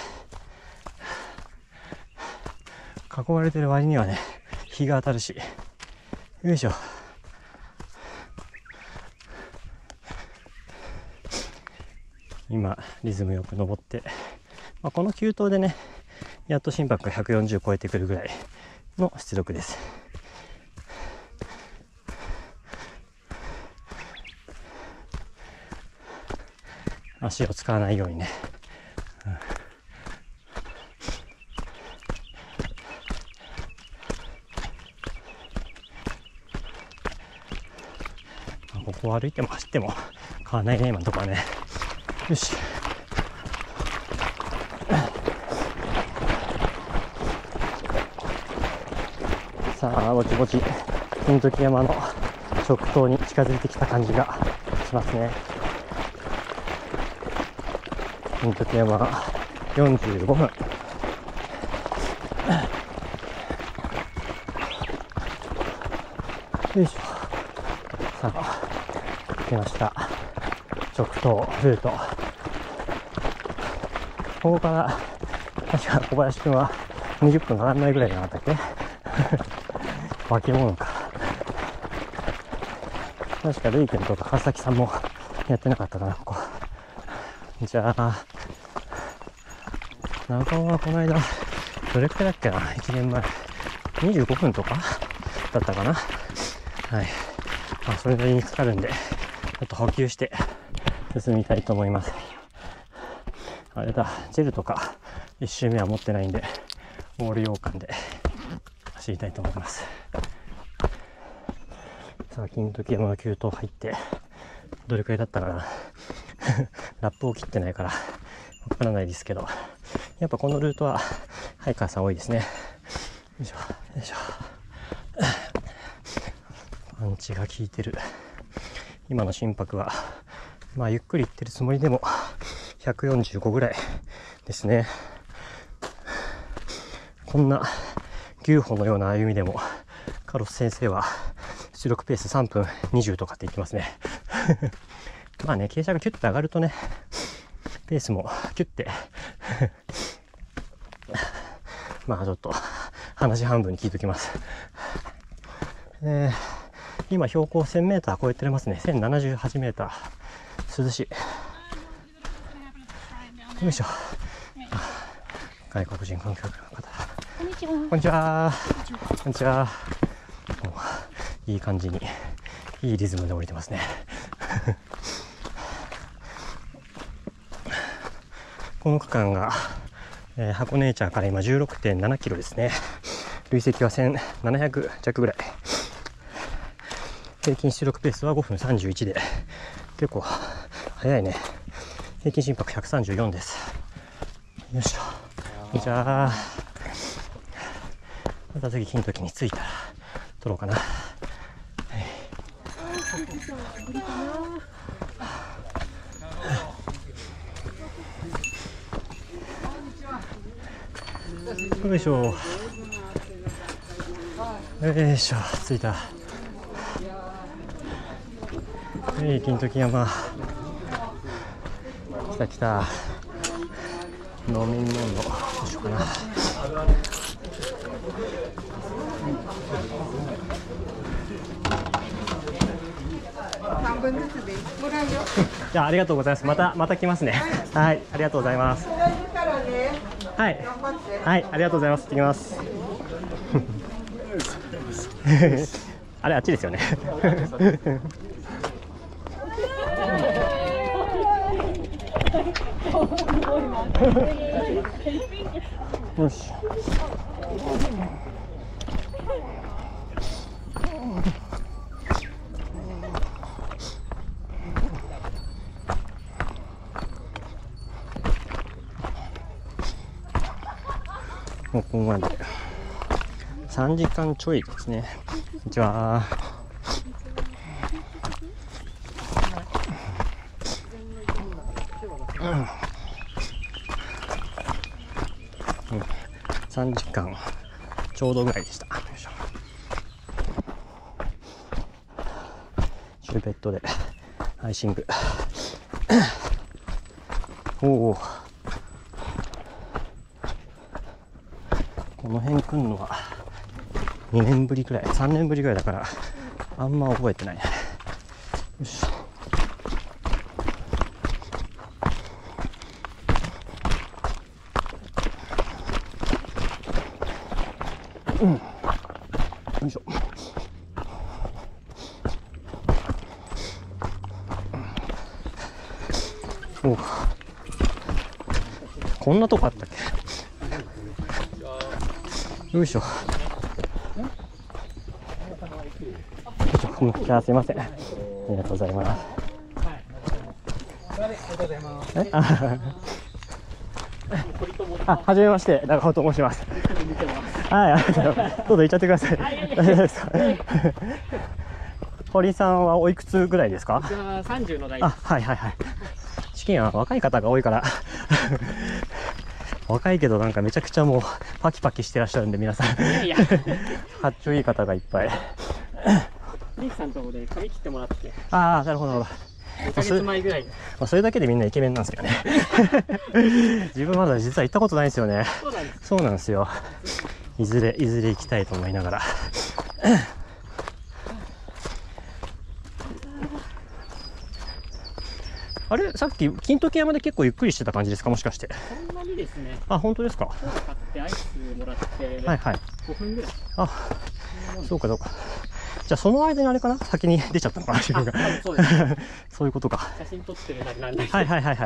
囲われてる割にはね日が当たるし、よいしょ。今リズムよく登って、まあ、この急登でねやっと心拍がひゃくよんじゅう超えてくるぐらいの出力です。足を使わないようにね、うん、ここを歩いても走っても変わらないね今のところはね。よし、さあぼちぼち金時山の直頭に近づいてきた感じがしますね。金時山よんじゅうごふん。よいしょ。さあ、来ました。直東ルート。ここから確か小林くんはにじゅっぷんかかんないぐらいじゃなかったっけ化け物か。確かルイくんとか川崎さんもやってなかったかな、ここ。じゃあ中尾はこの間どれくらいだっけな、いちねんまえにじゅうごふんとかだったかな。はい、まあ、それなりにかかるんでちょっと補給して進みたいと思います。あれだ、ジェルとかいち周目は持ってないんでオール羊羹で走りたいと思います。さあ、金時山の急登入ってどれくらいだったかなラップを切ってないからわからないですけど、やっぱこのルートはハイカーさん多いですね。よいしょよいしょパンチが効いてる。今の心拍はまあゆっくりいってるつもりでもひゃくよんじゅうごぐらいですね。こんな牛歩のような歩みでもカロス先生は出力ペースさんぷんにじゅうとかって言ってますねまあね、傾斜がキュッと上がるとねペースもキュッてまあちょっと話半分に聞いときます。えー、今標高せんメーター超えてますね。せんななじゅうはちメーター。涼しい。よいしょ。外国人観光客の方。こんにちは。こんにちは。こんにちは。いい感じにいいリズムで降りてますねこの区間が、えー、箱根エチャーから今 じゅうろくてんななキロですね。累積はせんななひゃくじゃくぐらい。平均出力ペースはごふんさんじゅういちで結構速いね。平均心拍ひゃくさんじゅうよんです。よいしょ。じゃあまた次金時に着いたら撮ろうかな。よいしょよいしょ、着いた。えい、金時山来た来た。飲み物どうしようかな。 半分ずつでもらうよ。 じゃあありがとうございます。またまた来ますね。はい、ありがとうございます。はい、はい、ありがとうございます。行ってきます。あれあっちですよね。よし。ここまでさんじかんちょいですね。こんにちは。うん、さんじかんちょうどぐらいでした。よいしょ。シューベットでアイシング。おお、この辺来るのはにねんぶりくらい、さんねんぶりぐらいだからあんま覚えてない。よし。うん。よいしょ。お、こんなとこあったっけ。よいしょ。よいしょ。じゃあすいません。ありがとうございます。え、あ、あ、はじめまして、長尾と申します。はい、ありがとうございます。どうぞ行っちゃってください。大丈夫ですか。堀さんはおいくつぐらいですか。 さんじゅうの代。 あ、はいはいはい。資金は若い方が多いから若いけどなんかめちゃくちゃもうパキパキしてらっしゃるんで皆さんいやかっちょいい方がいっぱい。 リーフさんのとこで髪切ってもらってああなるほどなるほど。 にかげつまえぐらいに。 まあ、それだけでみんなイケメンなんですよね自分まだ実は行ったことないんですよね。 そうなんです。 そうなんですよ。いずれいずれ行きたいと思いながらあれさっき金時山で結構ゆっくりしてた感じですか、もしかして。 そんなにですね。 あ本当ですか。 コーラ買ってアイスもらってはいはい。 ごふんぐらい。 あそうかそうか。じゃあその間にあれかな、先に出ちゃったのかな自分が。 そうですそういうことか。 写真撮ってるなりなんだけど。 はいはいはいはい。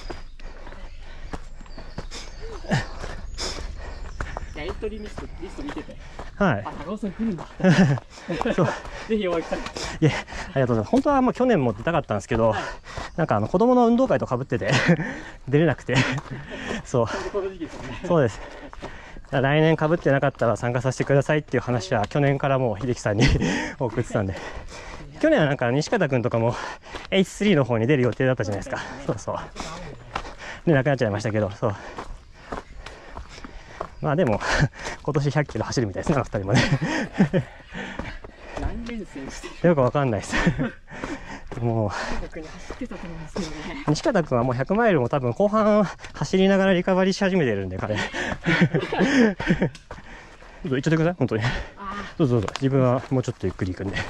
いやエントリーリストリスト見てて、 はいあ長尾さん来るんだそうぜひお会いしたい。 いやありがとうございます。本当はもう去年も出たかったんですけど、なんかあの子供の運動会とかぶってて出れなくてそうこの時期ですよね。 そうです。来年かぶってなかったら参加させてくださいっていう話は去年からもう秀樹さんに送ってたんで、去年はなんか西方君とかも エイチスリー の方に出る予定だったじゃないですか。そうそうでなくなっちゃいましたけど、そうまあでも今年ひゃっキロ走るみたいですね、あのふたりもね何連戦してよくわかんないですもう僕に走ってたと思うんですけどね。 西方君はもうひゃくマイルも多分後半走りながらリカバリーし始めてるんで彼どうぞ行っちゃってください本当に。どうぞどうぞ、自分はもうちょっとゆっくり行くんで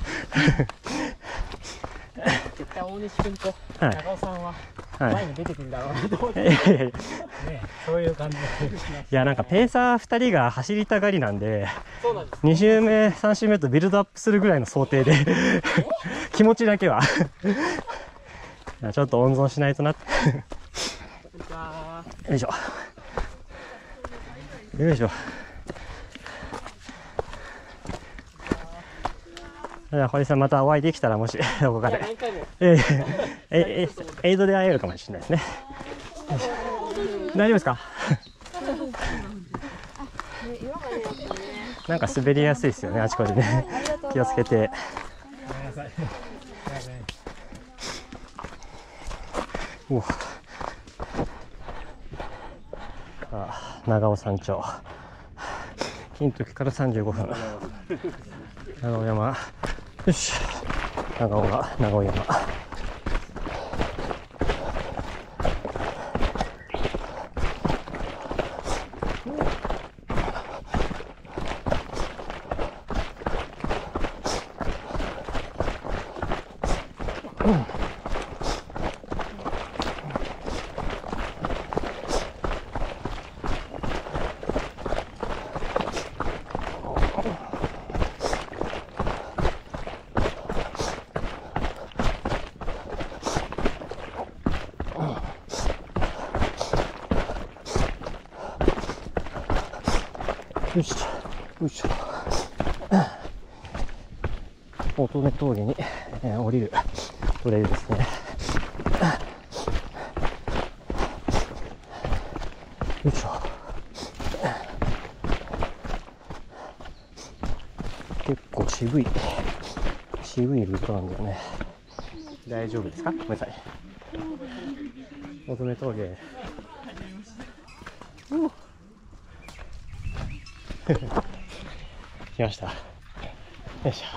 絶対大西君とはい長尾さんははい前に出てくるだろうなと思って、 いやいやいやね、そういう感じでいやなんかペーサーふたりが走りたがりなんで、 そうなんです。 に周目さん周目とビルドアップするぐらいの想定で気持ちだけはいやちょっと温存しないとなってよいしょよいしょ。じゃあ堀さんまたお会いできたら、もしどこかで何回もえええエイドで会えるかもしれないですね。大丈夫ですかなんか滑りやすいですよね、あちこちね。気をつけて。おあ長尾山頂、金時からさんじゅうごふん長尾山、よし長尾が長尾山。よしよいしょ。乙女峠に、えー、降りるトレイルですね。よいしょ。結構渋い渋いルートなんだよね。大丈夫ですか、ごめんなさい。乙女峠来ました。よいしょ。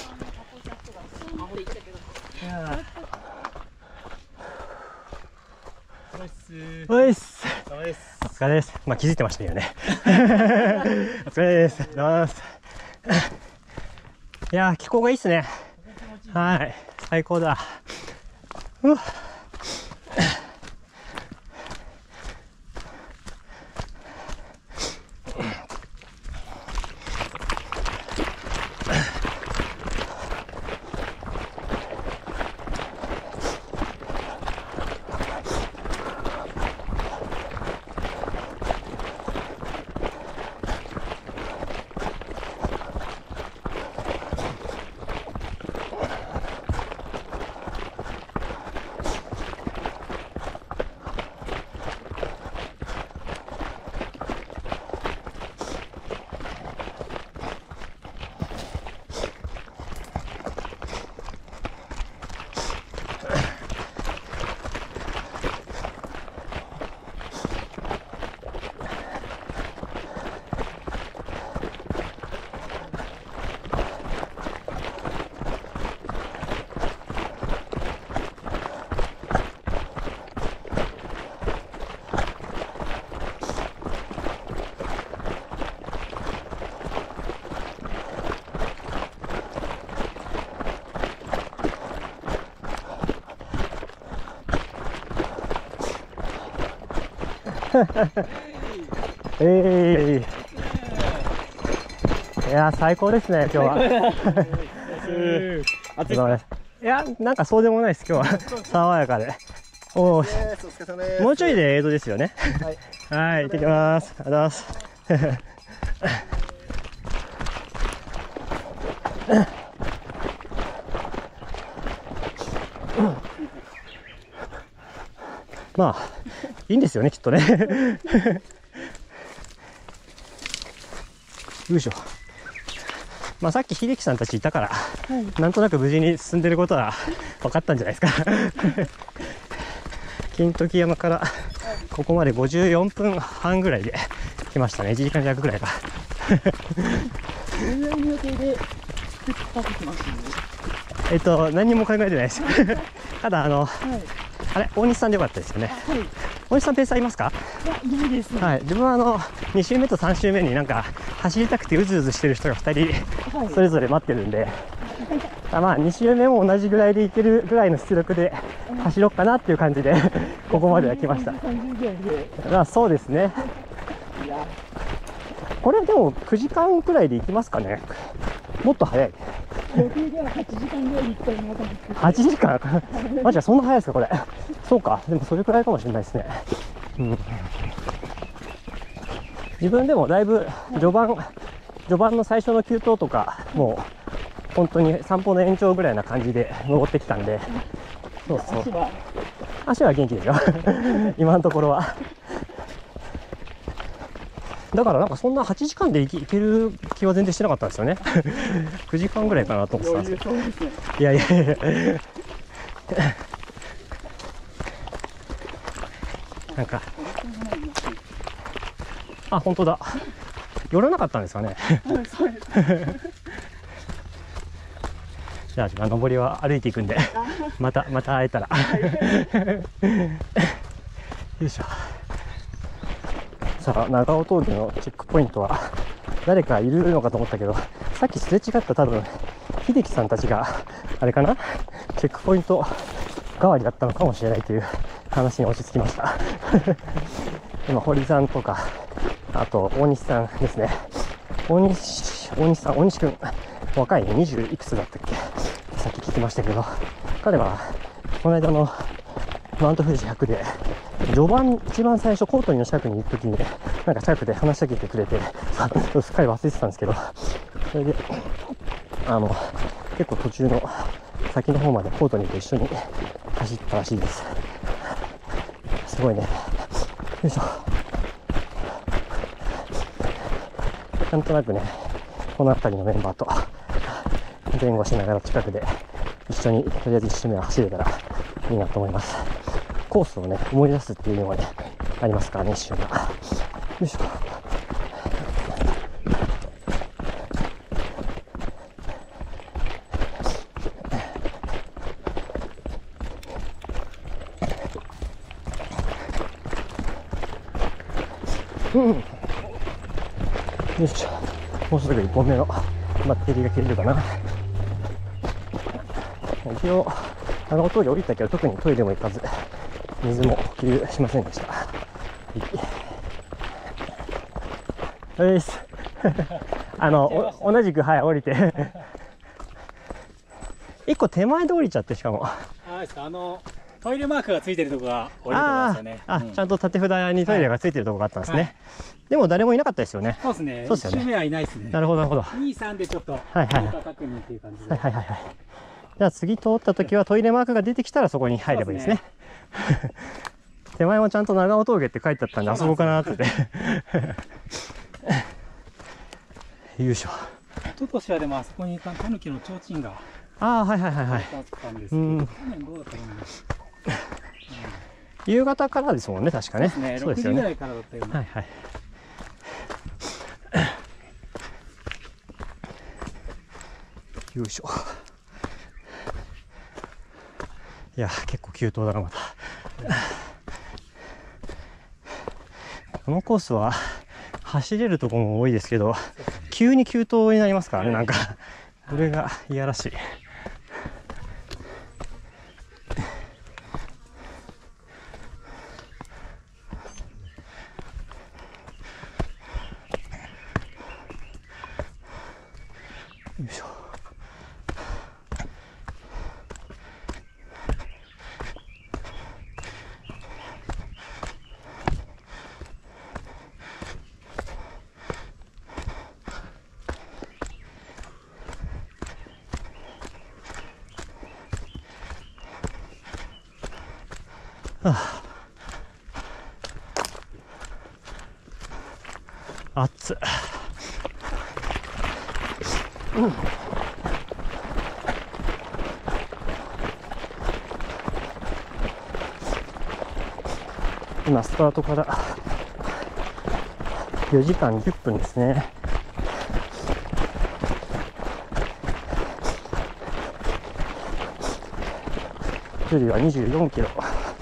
おいっす。お疲れです。まあ気づいてましたよね。お疲れです。お疲れ様です。いやー気候がいいっすね。はい、最高だ。うわえー、いやー最高ですね今日は。暑いです。いやなんかそうでもないです今日は爽やかで。おお、もうちょいで江戸ですよね。はい、はい、行ってきます。ありがとうございます。まあいいんですよねきっとね。よいしょ。まあさっき秀樹さんたちいたから、はい、なんとなく無事に進んでることは分かったんじゃないですか。金時山からここまでごじゅうよんぷんはんぐらいで来ましたね。いちじかん弱ぐらいか。えっと何も考えてないです。ただあの、はい、あれ大西さんでよかったですよね。はい、大西さんペーサーいますか？いや、いないです、ね。はい、自分はあのに周目とさん周目になんか走りたくてうずうずしてる人がふたりそれぞれ待ってるんで、はい、まあに周目も同じぐらいでいけるぐらいの出力で走ろうかなっていう感じでここまでは来ました。まあそうですね。これでもくじかんくらいで行きますかね。もっと早い。予定でははちじかんぐらいで行きたいなと思って。はちじかんマジか、そんな早いですかこれ。そうか、でもそれくらいかもしれないですね。うん、自分でもだいぶ序盤序盤の最初の急登とかもう本当に散歩の延長ぐらいな感じで登ってきたんで、そうそう、足は足は元気ですよ。今のところは。だからなんかそんなはちじかんで行ける気は全然してなかったんですよね。くじかんぐらいかなと思ってたんですけど。いやいやいや。なんかあ、本当だ。寄らなかったんですかね。じゃあ自分は上りは歩いていくんで、またまた会えたら。よいしょ。さあ長尾峠のチェックポイントは誰かいるのかと思ったけど、さっきすれ違った多分秀樹さんたちがあれかな、チェックポイント代わりだったのかもしれないという話に落ち着きました。今堀さんとかあと大西さんですね。大西大西さん大西くん若いね、にじゅういくつだったっけ、さっき聞きましたけど、彼はこの間のマウント富士ひゃくで序盤一番最初コートニーの近くに行くときになんか近くで話しかけてくれて、すっかり忘れてたんですけど、それであの結構途中の先の方までコートニーと一緒に走ったらしいです。すごいね。よいしょ。なんとなくね、この辺りのメンバーと前後しながら近くで一緒にとりあえず一周目は走れたらいいなと思います。コースをね思い出すっていうのがねありますからね、一瞬が。よいしょ。うん、よいしょ。もうすぐいっぽんめのバッテリーが切れるかな。一応長尾峠降りたけど特にトイレも行かず水も補給しませんでした。はい、あの同じくはい降りて一個手前で降りちゃって、しかもあですか、あのトイレマークがついてるとこが降りてましたね。 あ、うん、ちゃんと縦札にトイレがついてるとこがあったんですね。はい、でも誰もいなかったですよね。 そうですね。 そうですよね。 いち周目はいないですね。 なるほどなるほど。 に、さんでちょっとはいはいはい確認っていう感じで。 はいはいはいはい。じゃあ次通った時はトイレマークが出てきたらそこに入ればいいですね。手前もちゃんと長尾峠って書いてあったんで、あそこかなって。よいしょ。 一昨年はでもあそこにタヌキの提灯がああはいはいはいはい。うん。夕方からですもんね、確かね。 そうですね。ろくじぐらいからだったよね。 はいはい。よいしょ。いや結構急登だなまた。このコースは走れるところも多いですけど、急に急登になりますからね、なんかこれがいやらしい。 よいしょ。はあ、暑っ。うん、今スタートからよじかんじゅっぷんですね。距離はにじゅうよんキロ。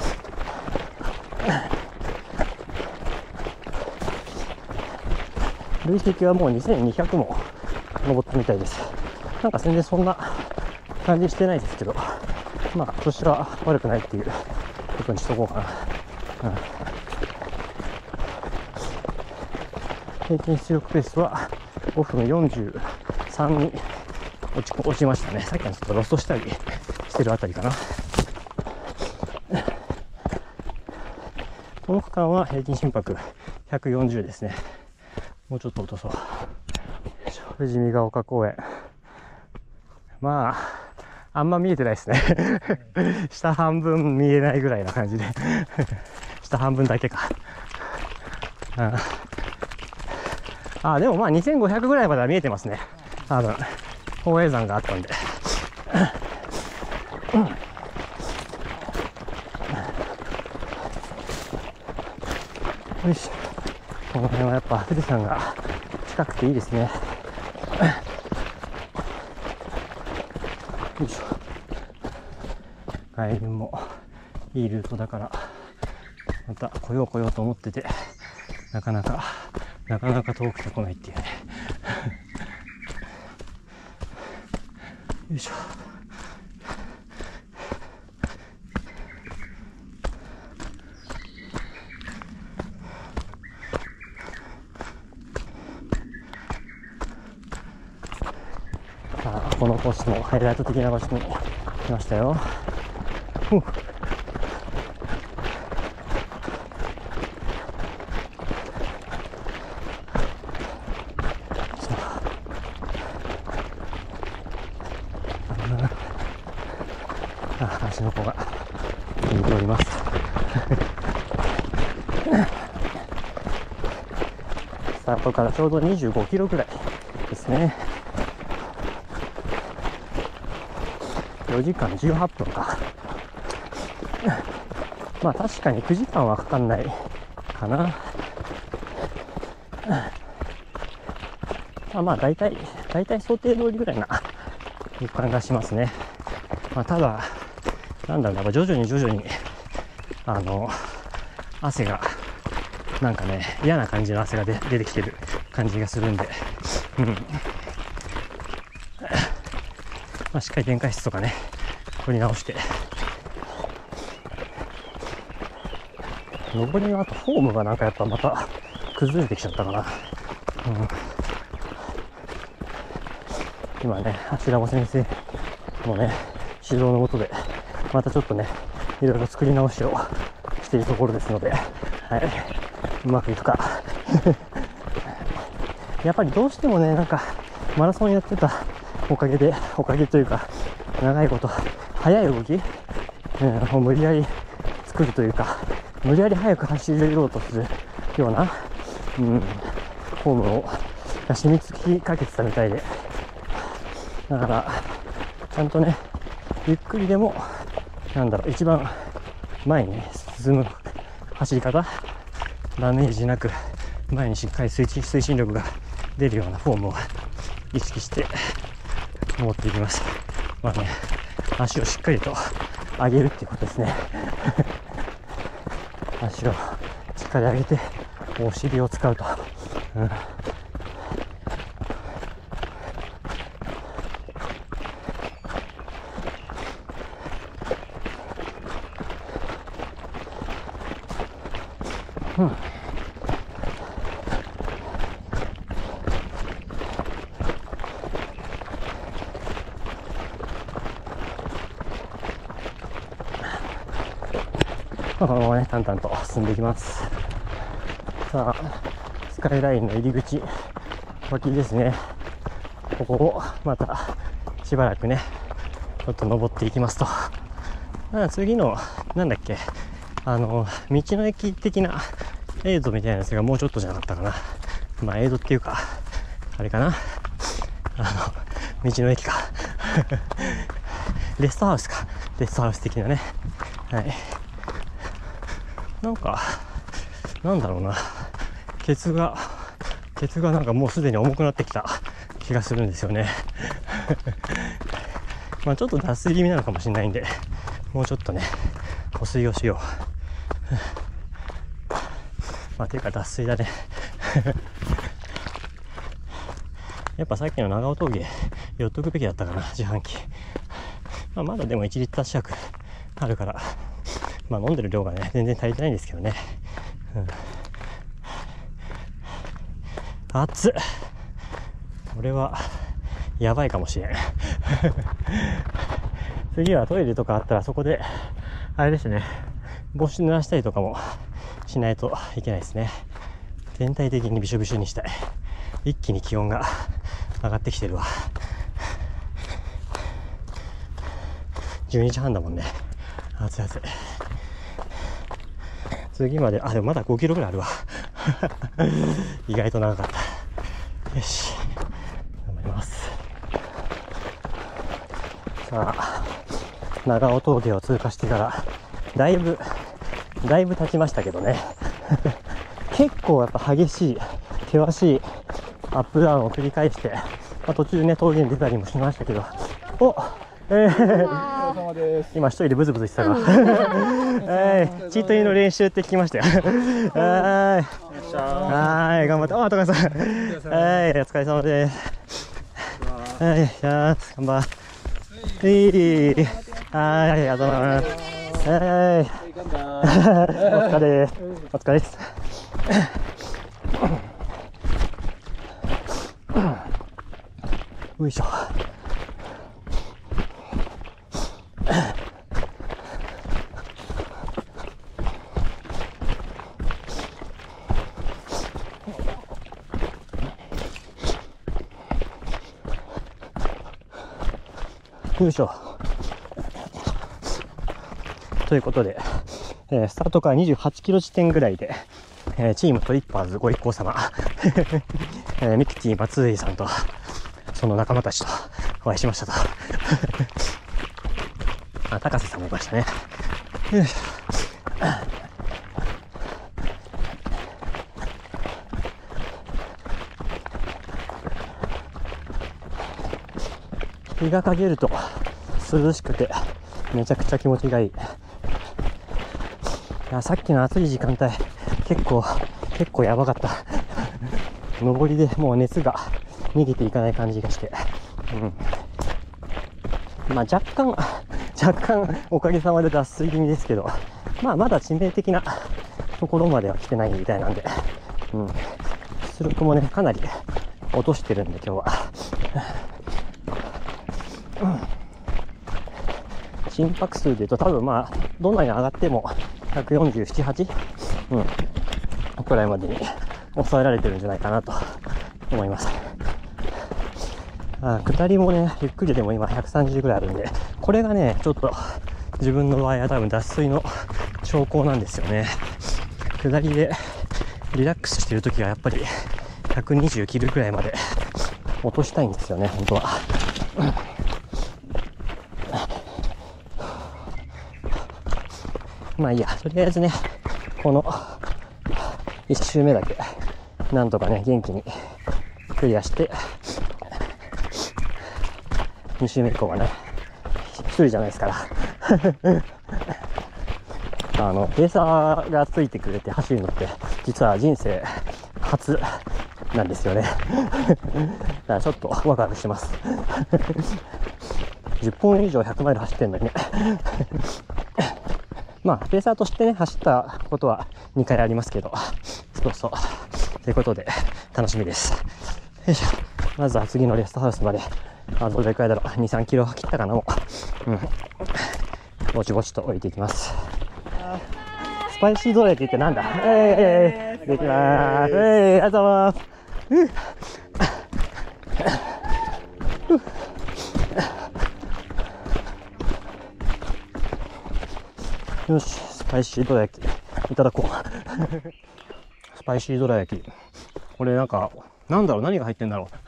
累積はもうにせんにひゃくも登ったみたいです。なんか全然そんな感じしてないですけど、まあ調子は悪くないっていうことにしとこうかな。うん、平均出力ペースはごふんよんじゅうさんに落ち、落ちましたね。さっきはちょっとロストしたりしてるあたりかな。この区間は平均心拍ひゃくよんじゅうですね。もうちょっと落とそう。富士見ヶ丘公園。まあ、あんま見えてないですね。下半分見えないぐらいな感じで。下半分だけか。ああ、でもまあにせんごひゃくぐらいまでは見えてますね。多分、宝永山があったんで。よし。この辺はやっぱ富士山が近くていいですね。よいしょ。帰りもいいルートだからまた来よう来ようと思ってて、なかなかなかなか遠くて来ないっていうね。よいしょ。このコースのハイライト的な場所に来ましたよ。ふう。あ、足の子が見ております。スタートからちょうどにじゅうごキロぐらいですね。よじかんじゅうはっぷんか。まあ確かにくじかんはかかんないかな。あまあ大体、大体想定通りぐらいな予感がしますね。まあただ、なんだろうな、徐々に徐々に、あの、汗が、なんかね、嫌な感じの汗が出てきてる感じがするんで、うん。まあしっかり電解質とかね、取り直して。上りの後、フォームがなんかやっぱまた崩れてきちゃったかな。うん、今ね、柱子先生のね、指導の下で、またちょっとね、いろいろ作り直しをしているところですので、はい、うまくいくか。やっぱりどうしてもね、なんか、マラソンやってたおかげで、おかげというか、長いこと、速い動き、うん、を無理やり作るというか、無理やり速く走ろうとするような、うん、フォームを染みつきかけてたみたいで、だから、ちゃんとね、ゆっくりでも、なんだろう、一番前に進む走り方、ダメージなく、前にしっかり推進、推進力が出るようなフォームを意識して持っていきます。まあね、足をしっかりと上げるっていうことですね。足をしっかり上げて、お尻を使うと。うん、うん、 まあ、このままね淡々と進んでいきます。さあスカイラインの入り口脇ですね。ここをまたしばらくねちょっと登っていきますと、次のなんだっけあの道の駅的な映像みたいなやつがもうちょっとじゃなかったかな。まあ映像っていうかあれかな、あの道の駅かレストハウスか、レストハウス的なね。はい、なんかなんだろうな、ケツがケツがなんかもうすでに重くなってきた気がするんですよねまあちょっと脱水気味なのかもしれないんで、もうちょっとね保水をしようまあていうか脱水だねやっぱさっきの長尾峠寄っとくべきだったかな、自販機。まあ、まだでもいちリッター近くあるから、まあ飲んでる量がね全然足りてないんですけどね、うん、熱っ、これはやばいかもしれん次はトイレとかあったらそこであれですね、帽子濡らしたりとかもしないといけないですね。全体的にびしょびしょにしたい。一気に気温が上がってきてるわ。じゅうにじはんだもんね。暑い暑い。次まで、あ、でもまだごキロぐらいあるわ意外と長かった。よし、頑張ります。さあ長尾峠を通過してからだいぶだいぶ経ちましたけどね結構やっぱ激しい険しいアップダウンを繰り返して、まあ、途中ね峠に出たりもしましたけど、おえー、今一人でブツブツしてたからチートインの練習って聞きましたよはいはい頑張って、ああ高橋さんはいお疲れ様です。はいじゃあ頑張っていいはいありがとうございます。はいお疲れですお疲れですよいしょよいしょということで、えー、スタートからにじゅうはちキロ地点ぐらいで、えー、チームトリッパーズご一行様、えー、ミキティ松井さんとその仲間たちとお会いしましたとあ、高瀬さんもいましたね。よいしょ日が陰ると涼しくてめちゃくちゃ気持ちがいい。いやさっきの暑い時間帯結構結構やばかった上りでもう熱が逃げていかない感じがして、うん、まあ若干若干おかげさまで脱水気味ですけど、まあまだ致命的なところまでは来てないみたいなんで、うん、出力もねかなり落としてるんで今日はうん、心拍数で言うと多分まあどんなに上がってもひゃくよんじゅうなな、はち、うん、くらいまでに抑えられてるんじゃないかなと思います。あ下りもねゆっくりでも今ひゃくさんじゅうぐらいあるんで、これがねちょっと自分の場合は多分脱水の兆候なんですよね。下りでリラックスしてるときはやっぱりひゃくにじゅう切るぐらいまで落としたいんですよね本当は。まあいいや、とりあえずねこのいち周目だけなんとかね元気にクリアして、に周目以降はね一人じゃないですからあのペーサーがついてくれて走るのって実は人生初なんですよねだからちょっとワクワクしてますじゅっぽん以上ひゃくマイル走ってんのにねまあペーサーとしてね走ったことはにかいありますけど、そうそうということで楽しみです。よいしょ、まずは次のレストハウスまであどれくらいだろうに、さんキロ切ったかなもう、うん、ぼちぼちと置いていきます。 スパイシードラ焼きってなんだ。えー、できまーす。えー、ありがとうございます。よし、スパイシードラ焼きいただこう。スパイシードラ焼き。これなんか、なんだろう、何が入ってんだろう。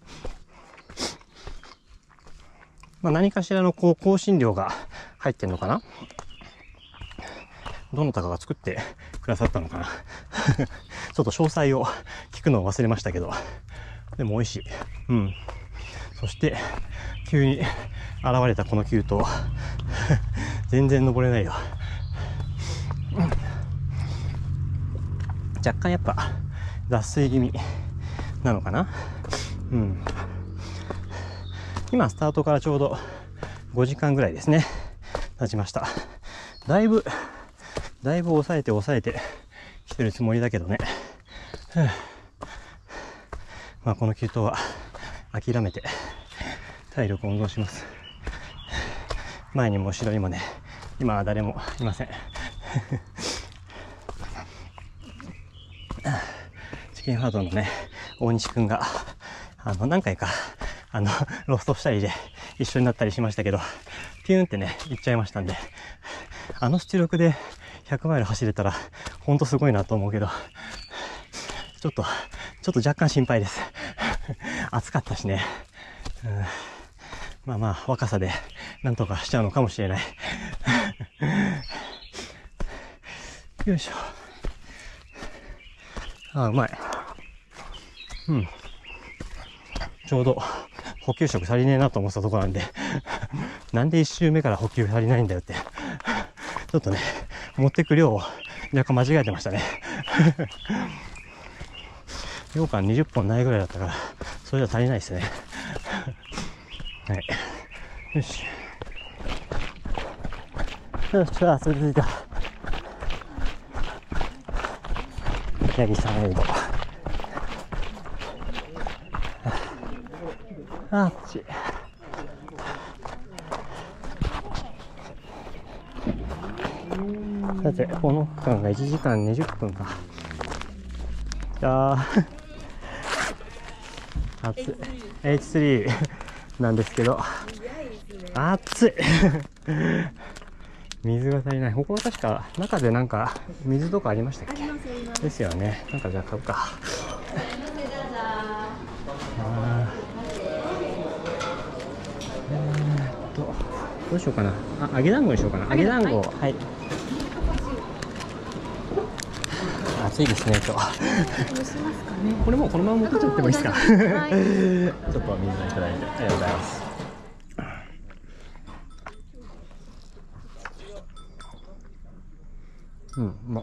まあ何かしらのこう香辛料が入ってんのかな。どなたかが作ってくださったのかな。ちょっと詳細を聞くのを忘れましたけど、でも美味しい。うん。そして急に現れたこの急登、全然登れないよ。うん、若干やっぱ脱水気味なのかな。うん。今スタートからちょうどごじかんぐらいですね、経ちました。だいぶだいぶ抑えて抑えてきてるつもりだけどね。まあこの急登は諦めて体力を温存します。前にも後ろにもね、今は誰もいません。チキンハートのね、大西くんがあの何回かあのロストしたりで一緒になったりしましたけど、ピューンってね行っちゃいましたんで、あの出力でひゃくマイル走れたらほんとすごいなと思うけど、ちょっとちょっと若干心配です。暑かったしね、うん、まあまあ若さでなんとかしちゃうのかもしれない。よいしょ。ああ、うまい。うん。ちょうど補給食足りねえなと思ってたところなんで、なんで一周目から補給足りないんだよって、ちょっとね、持ってく量を若干間違えてましたね。羊羹にじゅっぽんないぐらいだったから、それじゃ足りないですね。はい。よし。よし、あ、それついた。ヤギさんエイド。あっち。さて、この区間がいちじかんにじゅっぷんか。いやー、暑い。エイチスリー なんですけど、暑い。水が足りない。ここは確か中でなんか水とかありましたっけ？ですよね。なんかじゃあ買うか。あえーっとどうしようかな。あ、揚げ団子にしようかな。揚げ団子、はい。はい、暑いですね今日。これもうこのまま持ってっちゃってもいいですか？はい、ちょっと水をいただいてありがとうございます。うん、まあ。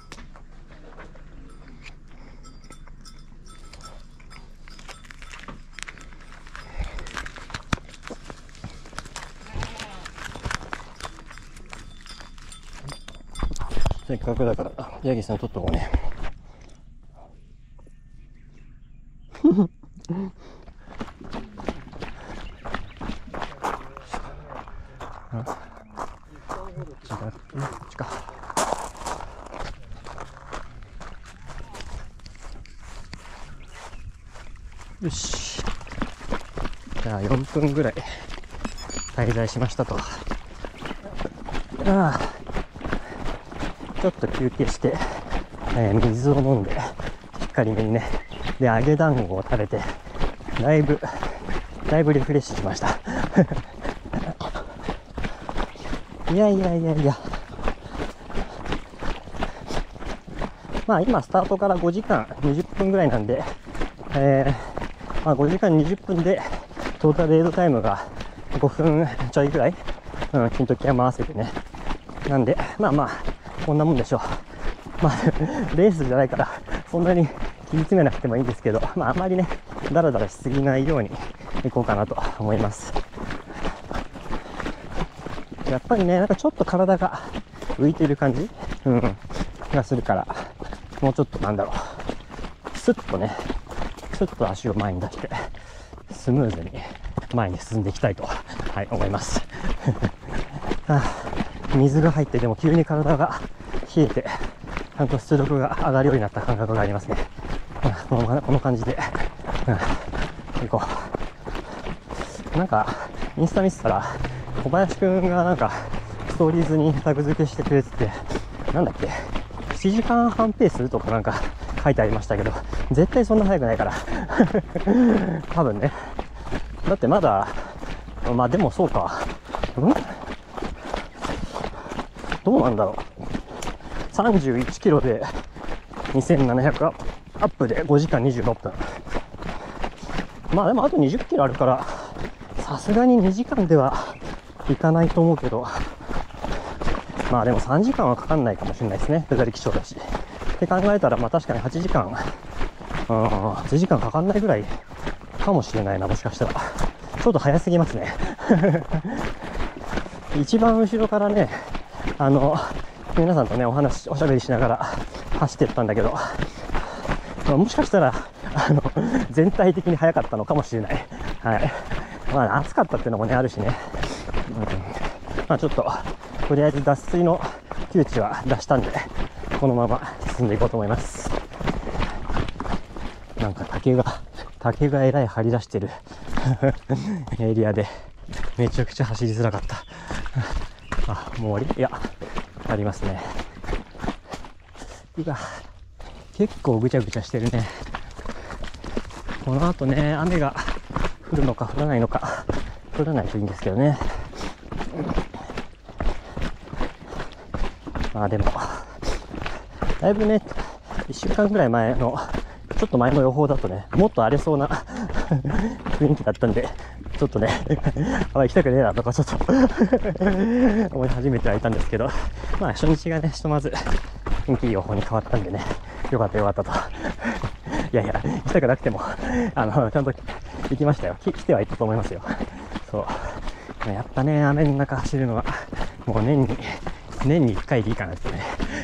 せっかくだから、ヤギさん取っとこうね。あ、こっちだ、こっちか。よし。じゃあよんぷんぐらい滞在しましたと。ああ、ちょっと休憩して、えー、水を飲んで、しっかりめにね、で、揚げ団子を食べて、だいぶ、だいぶリフレッシュしました。いやいやいやいや。まあ今スタートからごじかんにじゅっぷんぐらいなんで、えー、まあごじかんにじゅっぷんでトータルエイドタイムがごふんちょいぐらい、うん、金時計合わせてね。なんで、まあまあ、こんなもんでしょう。まあ、レースじゃないから、そんなに切り詰めなくてもいいんですけど、まああまりね、ダラダラしすぎないようにいこうかなと思います。やっぱりね、なんかちょっと体が浮いてる感じ、うん、がするから、もうちょっとなんだろう、スッとね、スッと足を前に出して、スムーズに前に進んでいきたいと、はい、思います。はあ、水が入ってでも急に体が冷えてちゃんと出力が上がるようになった感覚がありますね。うん、このこの感じで、うん、行こう。なんかインスタ見てたら小林くんがなんかストーリーズにタグ付けしてくれてて、なんだっけななじかんはんペースとかなんか書いてありましたけど、絶対そんな速くないから多分ね。だってまだ、まあでもそうか、んどうなんだろう、さんじゅういちキロでにせんななひゃくアップでごじかんにじゅうろっぷん。まあでもあとにじゅっキロあるからさすがににじかんではいかないと思うけど、まあでもさんじかんはかかんないかもしれないですね、ペダル気象だしって考えたら、まあ確かにはちじかん、うん、はちじかんかかんないぐらいかもしれないな。もしかしたらちょっと早すぎますね一番後ろからね、あの皆さんとねお話おしゃべりしながら走ってったんだけど、まあ、もしかしたらあの全体的に速かったのかもしれない。はい、まあ暑かったっていうのもねあるしね、うん、まあちょっととりあえず脱水の窮地は出したんで、このまま進んでいこうと思います。なんか竹が竹がえらい張り出してるエリアでめちゃくちゃ走りづらかったあ、もう終わり？いや、ありますね。うわ、結構ぐちゃぐちゃしてるね。この後ね、雨が降るのか降らないのか、降らないといいんですけどね。まあでもだいぶね、いっしゅうかんぐらい前のちょっと前の予報だとね、もっと荒れそうな雰囲気だったんで、ちょっとねあ行きたくねえなとかちょっと思い始めてはいたんですけど、まあ初日がねひとまず天気いい予報に変わったんでね、よかったよかったといやいや行きたくなくてもあのちゃんと行きましたよ。来てはいったと思いますよ。そうやっぱね、雨の中走るのはもう年に年にいっかいでいいかなってね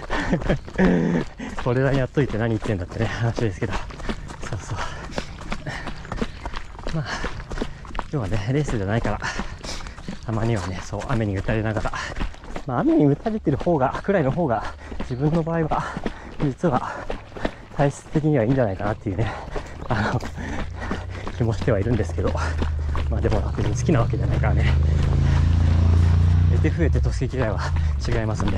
それだけやっといて何言ってんだってね話ですけど、そうそう、まあ今日はねレースじゃないから、たまにはねそう雨に打たれながら、まあ雨に打たれてる方がくらいの方が自分の場合は実は体質的にはいいんじゃないかなっていうね、あの気もしてはいるんですけど、まあでも別に好きなわけじゃないからね。得て増えて年嫌いは違いますんで、うん、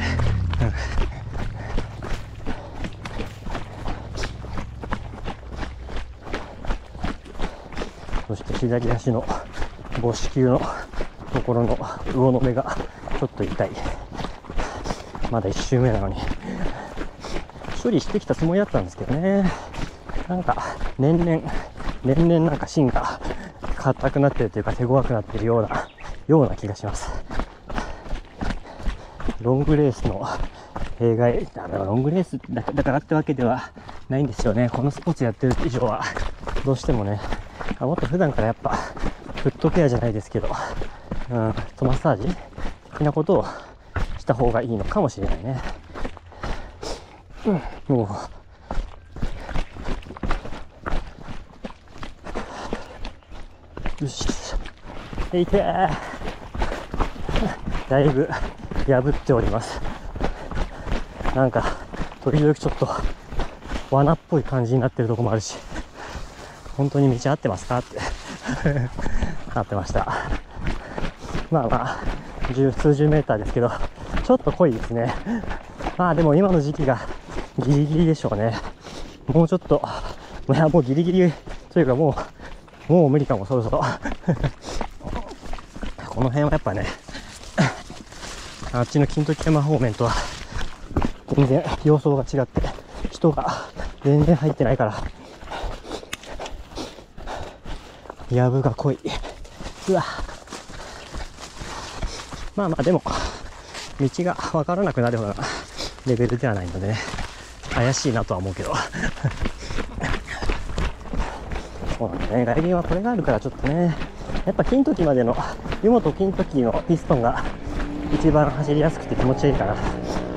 そして左足の母子球のところの魚の目がちょっと痛い。まだいっ周目なのに処理してきたつもりだったんですけどね、なんか年々年々なんか芯が硬くなってるというか手強くなってるようなような気がします。ロングレースの弊害、ロングレースだからってわけではないんですよね。このスポーツやってる以上はどうしてもね、もっと普段からやっぱフットケアじゃないですけど、うん、フットマッサージ的なことをした方がいいのかもしれないね。うん、もうよし、いけーだいぶ破っております。なんか時々ちょっと罠っぽい感じになってるとこもあるし、本当に道合ってますかってなってました。まあまあ十数十メーターですけどちょっと濃いですね。まあでも今の時期がギリギリでしょうね。もうちょっと、いやもうギリギリというかもうもう無理かも、そろそろこの辺はやっぱね、あっちの金時山方面とは全然様相が違って人が全然入ってないからやぶが濃い。うわ、まあまあでも道が分からなくなるようなレベルではないのでね、怪しいなとは思うけどそうなんだね、外輪はこれがあるからちょっとね、やっぱ金時までの湯本金時のピストンが一番走りやすくて気持ちいいかな。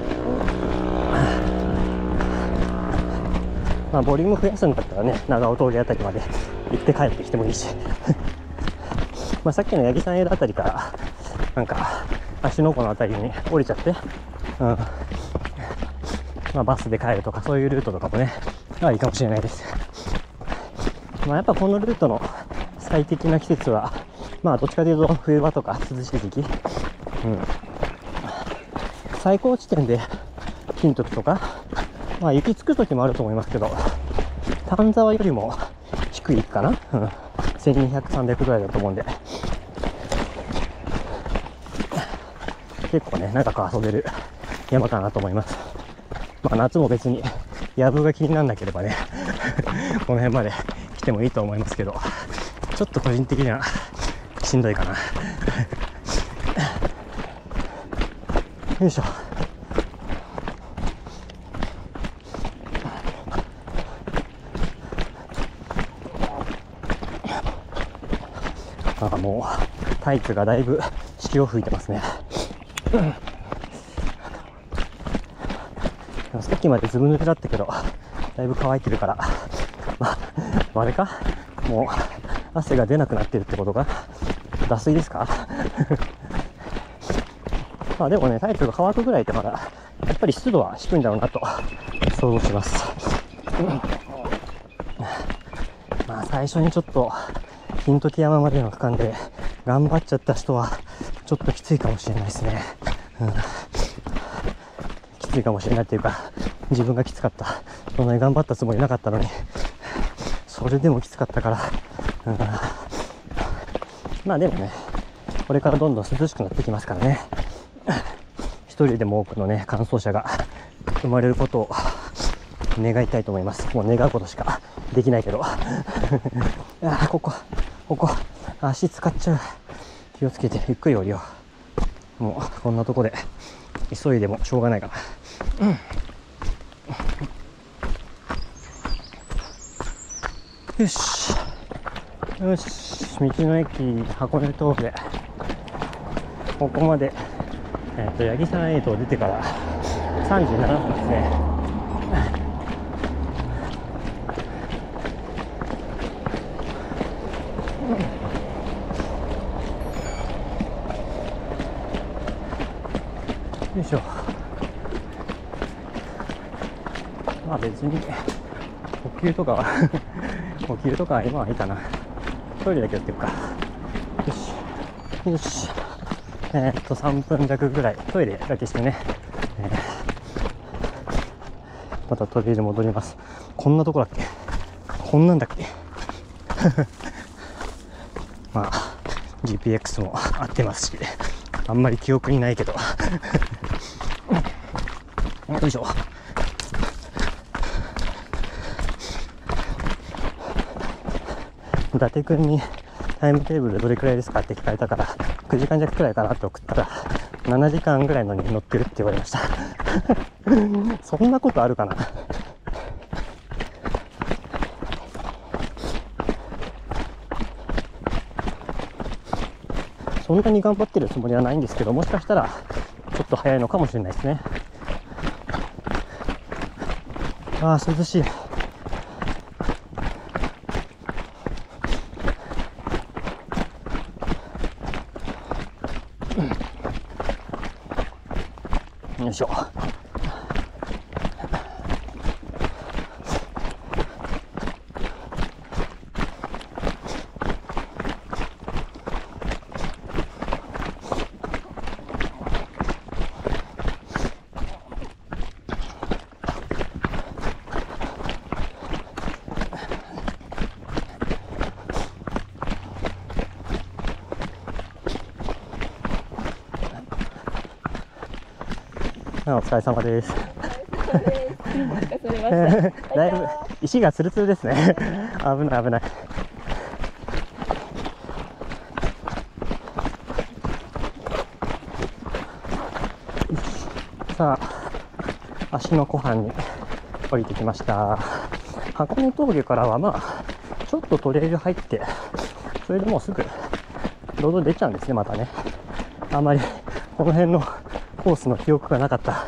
まあボリューム増やすんだったらね、長尾峠あたりまで行って帰ってきてもいいしまあさっきの八木山エイドあたりからなんか芦ノ湖のあたりに降りちゃって、うん、 まあ、バスで帰るとかそういうルートとかもねありかもしれないです。まあ、やっぱこのルートの最適な季節はまあどっちかというと冬場とか涼しい時期、うん、最高地点で金時とか、まあ、雪つく時もあると思いますけど、丹沢よりも低いかな、うん、せんにひゃく、さんびゃくぐらいだと思うんで、結構ね長く遊べる山かなと思います。まあ、夏も別にやぶが気にならなければねこの辺まで来てもいいと思いますけど、ちょっと個人的にはしんどいかなよいしょ。なんかもうタイツがだいぶ潮を吹いてますね、うん、さっきまでずぶ濡れだったけどだいぶ乾いてるから、まあ、あれか、もう汗が出なくなってるってことか、脱水ですかまあでもね、タイツが乾くぐらいってまだやっぱり湿度は低いんだろうなと想像します、うん、まあ最初にちょっと金時山までの区間で頑張っちゃった人はちょっときついかもしれないですね、うん、きついかもしれないっていうか、自分がきつかった、そんなに頑張ったつもりなかったのにそれでもきつかったから、うん、まあでもね、これからどんどん涼しくなってきますからね、一人でも多くのね完走者が生まれることを願いたいと思います。もう願うことしかできないけどあ、ここここ足使っちゃう、気をつけてゆっくり降りよう。もうこんなとこで急いでもしょうがないかな、うん、よしよし、道の駅箱根峠でここまで、えー、と八木山エイトを出てからさんじゅうななふんですね。よいしょ。まあ別に呼吸とかは呼吸とかは今はいいかな。トイレだけやっていくか。よしよし、えー、っとさんぷん弱ぐらいトイレだけしてね、えー、またトイレで戻ります。こんなとこだっけ、こんなんだっけまあ ジーピーエックス も合ってますし、あんまり記憶にないけどよいしょ。伊達くんにタイムテーブルどれくらいですかって聞かれたからくじかん弱くらいかなって送ったらななじかんぐらいのに乗ってるって言われましたそんなことあるかな。そんなに頑張ってるつもりはないんですけど、もしかしたらちょっと早いのかもしれないですね。ああ、涼しい。よいしょ。お疲れ様です。だいぶ石がツルツルですね。危ない危ない。さあ、足の湖畔に降りてきました。箱根峠からはまあちょっとトレイル入って、それでもうすぐロード出ちゃうんですね。またね、あまりこの辺のコースの記憶がなかった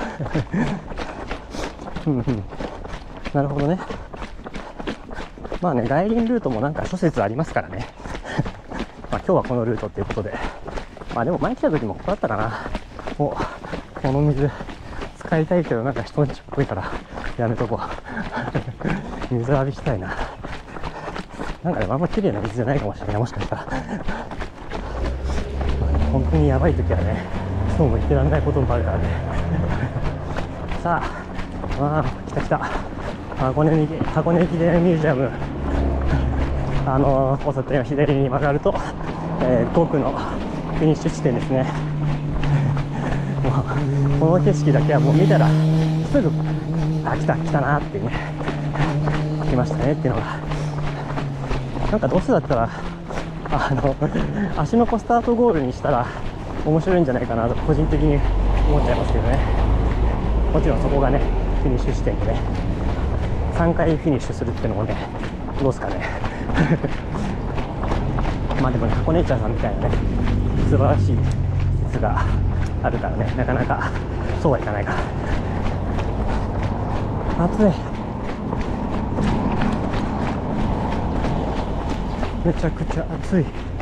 うんうん、なるほどね。まあね、外輪ルートもなんか諸説ありますからねまあ今日はこのルートっていうことで、まあでも前来た時もここだったかな。お、この水使いたいけどなんか人んちっぽいからやめとこう水浴びしたいな。なんかねあんま綺麗な水じゃないかもしれない、もしかしたら本当にやばい時はねそうも言ってらんないこともあるからねさあ、まあ来た来た箱根に箱根駅伝ミュージアム、あの交差点を左に曲がると、えー、ご区のフィニッシュ地点ですね。もうこの景色だけはもう見たらすぐあ来た来たなっていうね、来ましたねっていうのが、なんかどうせだったらあの足の子スタートゴールにしたら面白いんじゃないかなと個人的に思っちゃいますけどね。もちろんそこがねフィニッシュ地点でねさんかいフィニッシュするっていうのもねどうですかねまあでもね箱根チャーさんみたいなね素晴らしい施設があるからね、なかなかそうはいかないから。暑い、めちゃくちゃ暑い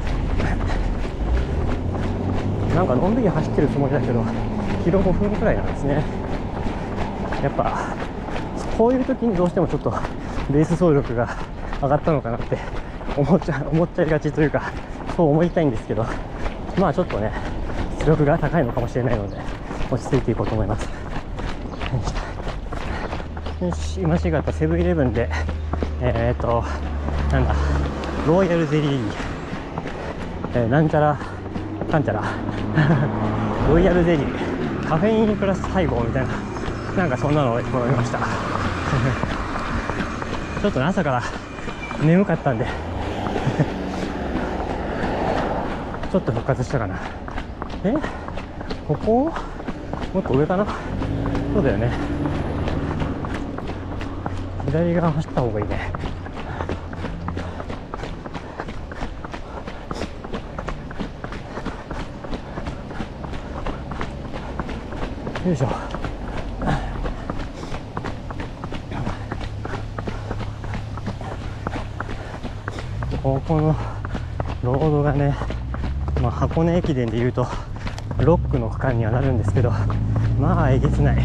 なんかのんびり走ってるつもりだけどキロごふんくらいなんですね。やっぱこういう時にどうしてもちょっとレース走力が上がったのかなって思っちゃ思っちゃいがちというか、そう思いたいんですけど、まあちょっとね出力が高いのかもしれないので落ち着いていこうと思います。よし、今しがったセブンイレブンでえー、っとなんだロイヤルゼリー、えー、なんちゃらかんちゃらロイヤルゼリーカフェインプラス配合みたいな、なんかそんなのを飲みましたちょっとね朝から眠かったんでちょっと復活したかな。えここもっと上かな。そうだよね、左側走った方がいいね。よいしょ。ここのロードがね、まあ、箱根駅伝でいうとろっくの区間にはなるんですけど、まあえげつない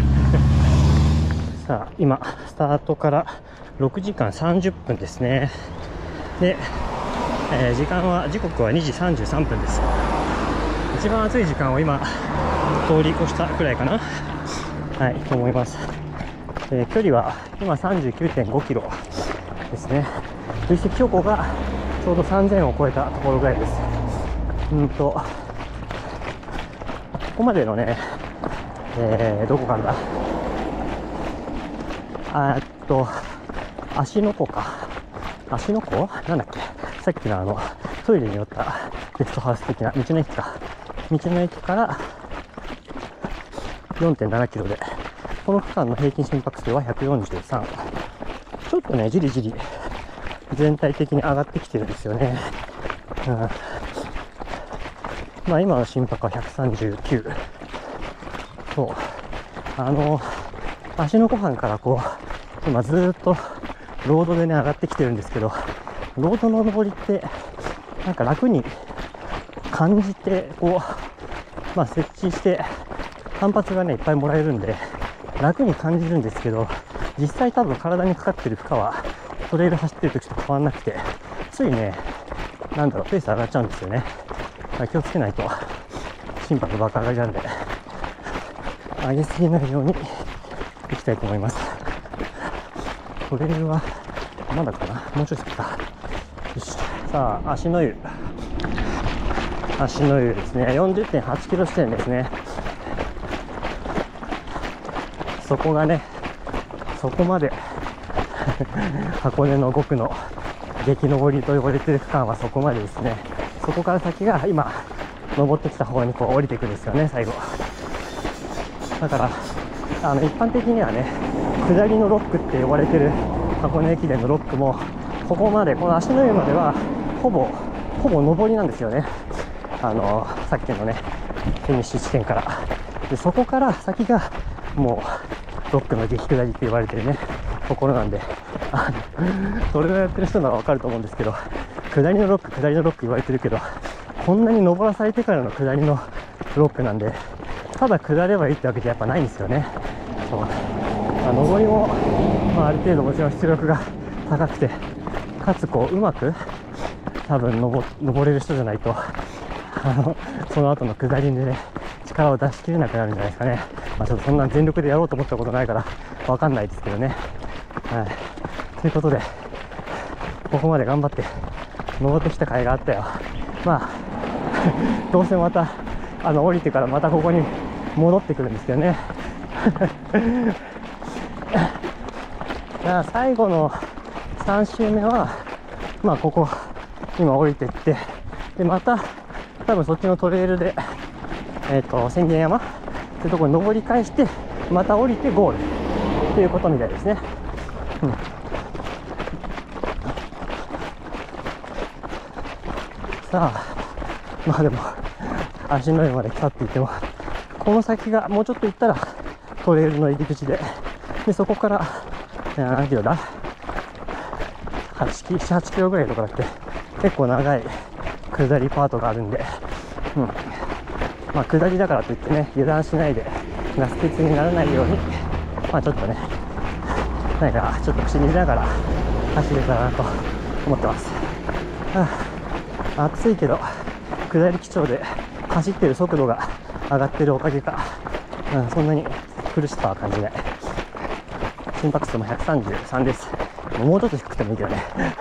さあ今スタートからろくじかんさんじゅっぷんですね。で、えー、時間は時刻はにじさんじゅうさんぷんです。一番暑い時間を今通り越したくらいかな、はいと思います。えー、距離は今 さんじゅうきゅうてんごキロですね。累積標高がちょうどさんぜんを超えたところぐらいです。うんとここまでのね、えー、どこからだあーっと芦ノ湖か芦ノ湖なんだっけ、さっきのあのトイレに寄ったゲストハウス的な道の駅か、道の駅から よんてんななキロで、この区間の平均心拍数はひゃくよんじゅうさん。ちょっとねじりじり全体的に上がってきてるんですよね。うん、まあ今の心拍はひゃくさんじゅうきゅう。そうあの芦ノ湖畔からこう今ずーっとロードでね上がってきてるんですけど、ロードの上りってなんか楽に感じてこう、まあ、設置して反発がねいっぱいもらえるんで楽に感じるんですけど、実際多分体にかかってる負荷はトレイル走ってる時と変わんなくて、ついねなんだろうペース上がっちゃうんですよね。気をつけないと心拍爆上がりなんで上げすぎないようにいきたいと思います。トレイルはまだかな、もうちょい先か。よし、さあ芦の湯芦の湯ですね。 よんじゅってんはちキロ地点ですね。そこがねそこまで箱根のご区の激上りと呼ばれている区間はそこまでですね。そこから先が今登ってきた方にこう降りていくんですよね、最後。だからあの一般的にはね下りのロックって呼ばれてる箱根駅伝のロックもここまでこの芦の湯まではほぼほぼ上りなんですよね。あのさっきのねフィニッシュ地点からで、そこから先がもうロックの激下りって言われてるねところなんで、あのそれをやってる人ならわかると思うんですけど、下りのロック下りのロック言われてるけど、こんなに登らされてからの下りのロックなんで、 ただ下ればいいってわけじゃやっぱないんですよね。そう、まあ、上りも、まあ、ある程度もちろん出力が高くて、かつこううまく多分登登れる人じゃないとあのその後の下りでね力を出し切れなくなるんじゃないですかね。まあ、ちょっとそんな全力でやろうと思ったことないからわかんないですけどね。はい、ということでここまで頑張って登ってきた甲斐があったよ。まあどうせまたあの降りてからまたここに戻ってくるんですけどねじゃあ最後のさん周目はまあここ今降りていって、でまた多分そっちのトレイルでえっと千間山っていうところに登り返してまた降りてゴールっていうことみたいですね。うん、さあまあでも足の上まで来たって言ってもこの先がもうちょっと行ったらトレイルの入り口で、でそこから何キロだはち、はちキロぐらいのところだっけ、結構長い下りパートがあるんで、うん、まあ下りだからといってね油断しないでガス欠にならないように、まあちょっとね何かちょっと信じながら走れたらなと思ってます。はあ、暑いけど下り基調で走ってる速度が上がってるおかげか、うん、そんなに苦しさは感じない。心拍数もひゃくさんじゅうさんです。もうちょっと低くてもいいけどね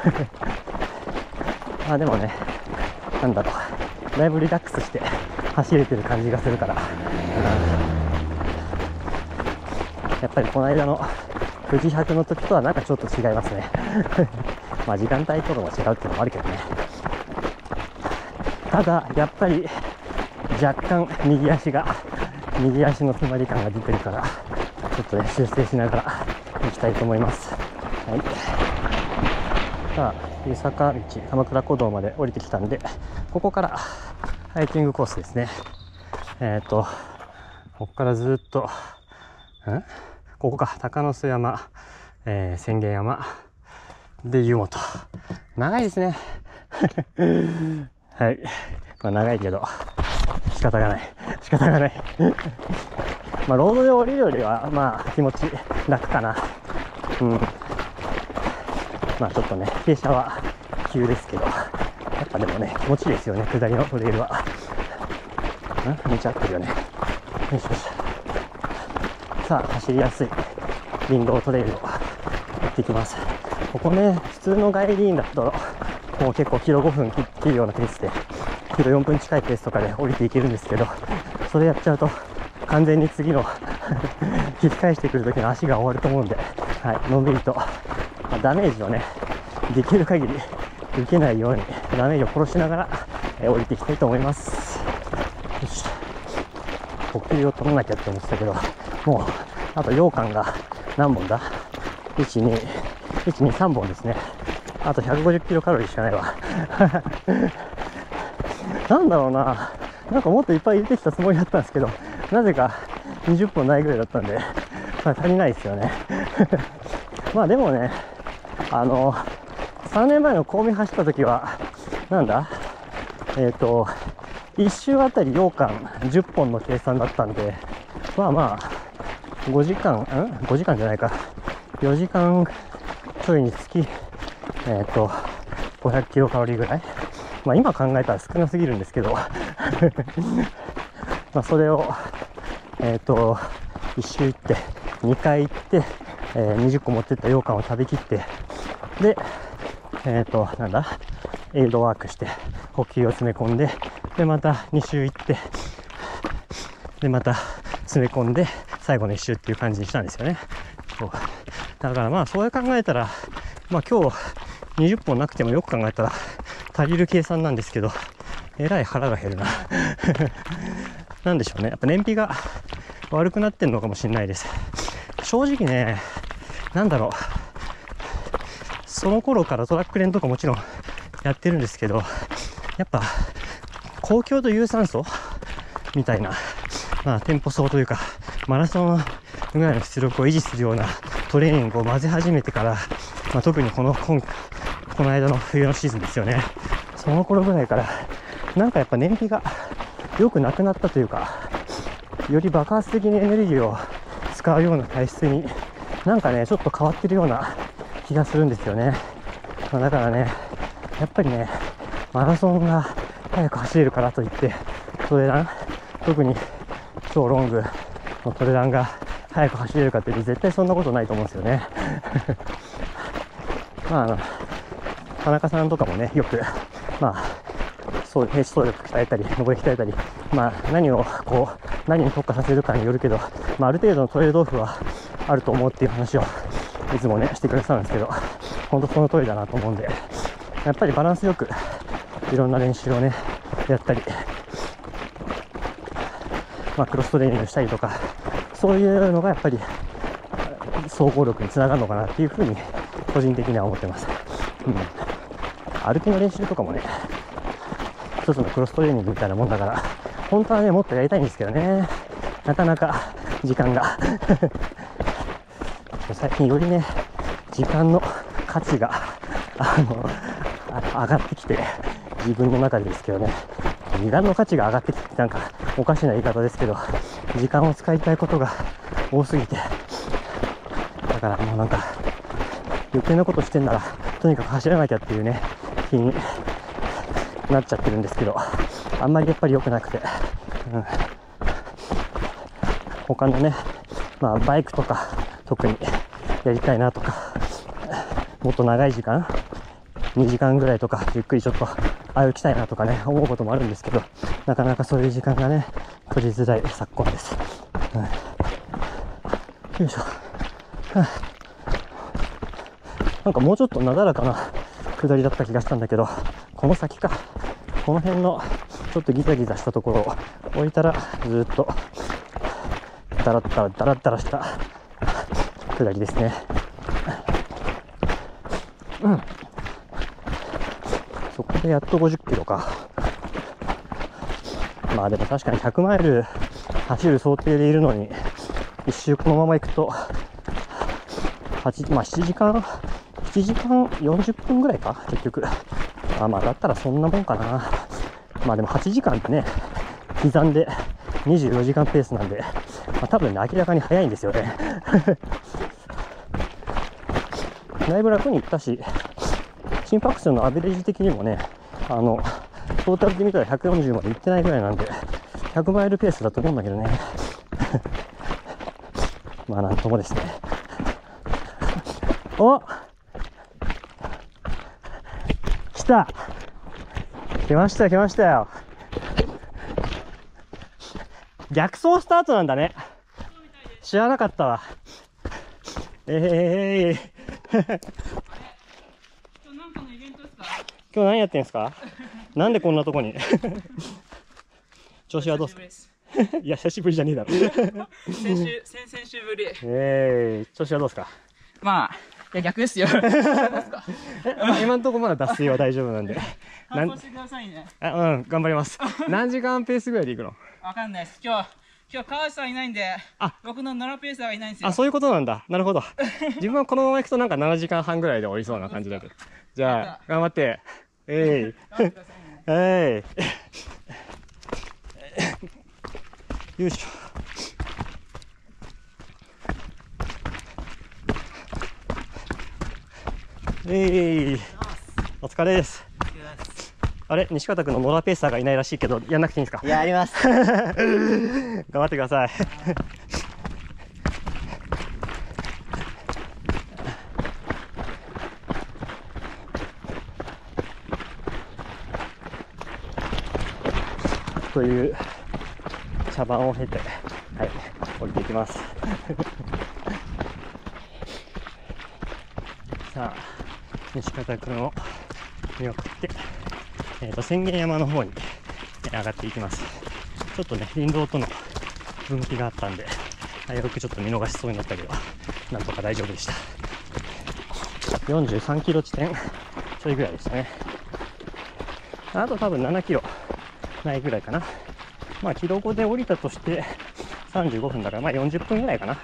まあでもね、なんだろう、だいぶリラックスして走れてる感じがするから、うん、やっぱりこの間の富士百の時とはなんかちょっと違いますねまあ時間帯とかも違うっていうのもあるけどね。ただやっぱり若干右足が右足の詰まり感が出てるから、ちょっとね修正しながら行きたいと思います。はい、さあ湯坂道鎌倉古道まで降りてきたんで、ここからハイキングコースですね。えっとここからずっとんここか鷹巣山、えー、千間山で湯本、長いですねはい、まあ、長いけど仕方がない仕方がないまあロードで降りるよりはまあ気持ち楽かな。うん、まあちょっとね傾斜は急ですけど、やっぱでもね気持ちいいですよね、下りのトレイルは。んめっちゃ合ってるよね。よしよし、さあ走りやすい林道トレイルを行ってきます。ここね普通の外輪だともう結構キロごふん切ってるようなペースでキロよんぷん近いペースとかで降りていけるんですけど、それやっちゃうと完全に次の引き返してくる時の足が終わると思うんで、はい、のんびりと、まあ、ダメージをねできる限り受けないようにダメージを殺しながら、えー、降りていきたいと思います。よし、呼吸を取らなきゃって思ってたけど、もうあと羊羹が何本だ ?いち、に、いち、に、さんぼんですね。あとひゃくごじゅっキロカロリーしかないわなんだろうな、なんかもっといっぱい入れてきたつもりだったんですけど、なぜかにじゅっぽんないぐらいだったんで、まあ、足りないですよねまあでもね、あのさんねんまえの神戸走った時はなんだえっ、ー、といっ周あたり羊羹じゅっぽんの計算だったんで、まあまあごじかんんごじかんじゃないかよじかんちょいにつきえっ、ー、とごひゃくキロカロリーぐらい、まあ今考えたら少なすぎるんですけどまあそれをえっ、ー、といっ周行ってにかい行って、えー、にじゅっこ持ってった羊羹を食べきって、でえっ、ー、となんだエイドワークして呼吸を詰め込んで、でまたに周行って、でまた詰め込んで最後のいっ周っていう感じにしたんですよね。そうだからまあそう考えたら、まあ今日にじゅっぽんなくてもよく考えたら足りる計算なんですけど、えらい腹が減るななんでしょうね、やっぱ燃費が悪くなってんのかもしれないです。正直ね、なんだろう、その頃からトラック練とかもちろんやってるんですけど、やっぱ公共と有酸素みたいな、まあテンポ走というかマラソンぐらいの出力を維持するようなトレーニングを混ぜ始めてから、まあ、特にこの今この間の冬のシーズンですよね、その頃ぐらいからなんかやっぱ燃費が良くなくなったというか、 より爆発的にエネルギーを使うような体質になんかねちょっと変わってるような気がするんですよね。まあ、だからねやっぱりねマラソンが速く走れるからといってトレラン、特に超ロングのトレランが速く走れるかっていうと絶対そんなことないと思うんですよね。まああの田中さんとかもねよくまあそう平地走力鍛えたり登り鍛えたり、まあ何をこう何に特化させるかによるけど、まあ、ある程度のトレードオフはあると思うっていう話をいつもねしてくれてたんですけど、本当その通りだなと思うんで、やっぱりバランスよくいろんな練習をねやったり、まあ、クロストレーニングしたりとか、そういうのがやっぱり総合力につながるのかなっていうふうに個人的には思ってます。うん、歩きの練習とかもね一つのクロストレーニングみたいなもんだから、本当はねもっとやりたいんですけどね、なかなか時間が最近よりね時間の価値があの上がってきて、自分の中でですけどね、時間の価値が上がってきてなんかおかしな言い方ですけど、時間を使いたいことが多すぎて、だからもうなんか余計なことしてんならとにかく走らなきゃっていうね気になっちゃってるんですけど、あんまりやっぱり良くなくて、うん、他のね、まあ、バイクとか特にやりたいなとか、もっと長い時間にじかんぐらいとかゆっくりちょっと歩きたいなとかね思うこともあるんですけど、なかなかそういう時間がね取りづらい昨今です。うん、よいしょ、はあ、なんかもうちょっとなだらかな下りだった気がしたんだけど、この先か、この辺のちょっとギザギザしたところを置いたらずっとダラッダラダラッダラした下りですね。うん、そこでやっとごじゅっキロか。まあでも確かにひゃくマイル走る想定でいるのに一周このまま行くとはち、まあ、ななじかんななじかんよんじゅっぷんぐらいか結局。あ、まあだったらそんなもんかな。まあでもはちじかんってね刻んでにじゅうよじかんペースなんで、まあ、多分ね明らかに早いんですよね。だいぶ楽にいったし、心拍数のアベレージ的にもね、あのトータルで見たらひゃくよんじゅうまでいってないぐらいなんでひゃくマイルペースだと思うんだけどね。まあなんともですね。お、来た来ました来ましたよ。逆走スタートなんだね。知らなかったわ。ええー今日何やってんすか？なんでこんなとこに調子はどうですか？いや久しぶりじゃねえだろ。 先週先々週ぶり。 えー、調子はどうですか？ まあいや逆ですよ。 まあ今のところまだ脱水は大丈夫なんで。 反抗してくださいね。 あ、うん、頑張ります。何時間ペースぐらいで行くの？ わかんないです。今日今日川内さんいないんで、あ、僕のノラペーサーがいないんですよ。 あ、そういうことなんだ。なるほど。自分はこのまま行くとなんかななじかんはんぐらいで終わりそうな感じだけど。じゃあ頑張って。えい、ね、えい。よいしょ。えい、お疲れです。あれ、西方君のノラペーサーがいないらしいけど、やんなくていいんですか？ いや、あります。 頑張ってください。という茶番を経て、はい、降りていきます。さあ、西方君を見送って、えーと、浅間山の方に上がっていきます。ちょっとね、林道との分岐があったんで、危うくちょっと見逃しそうになったけど、なんとか大丈夫でした。よんじゅうさんキロ地点ちょいぐらいでしたね。あと多分ななキロないぐらいかな。まあキロごで降りたとしてさんじゅうごふんだから、まあよんじゅっぷんぐらいかな。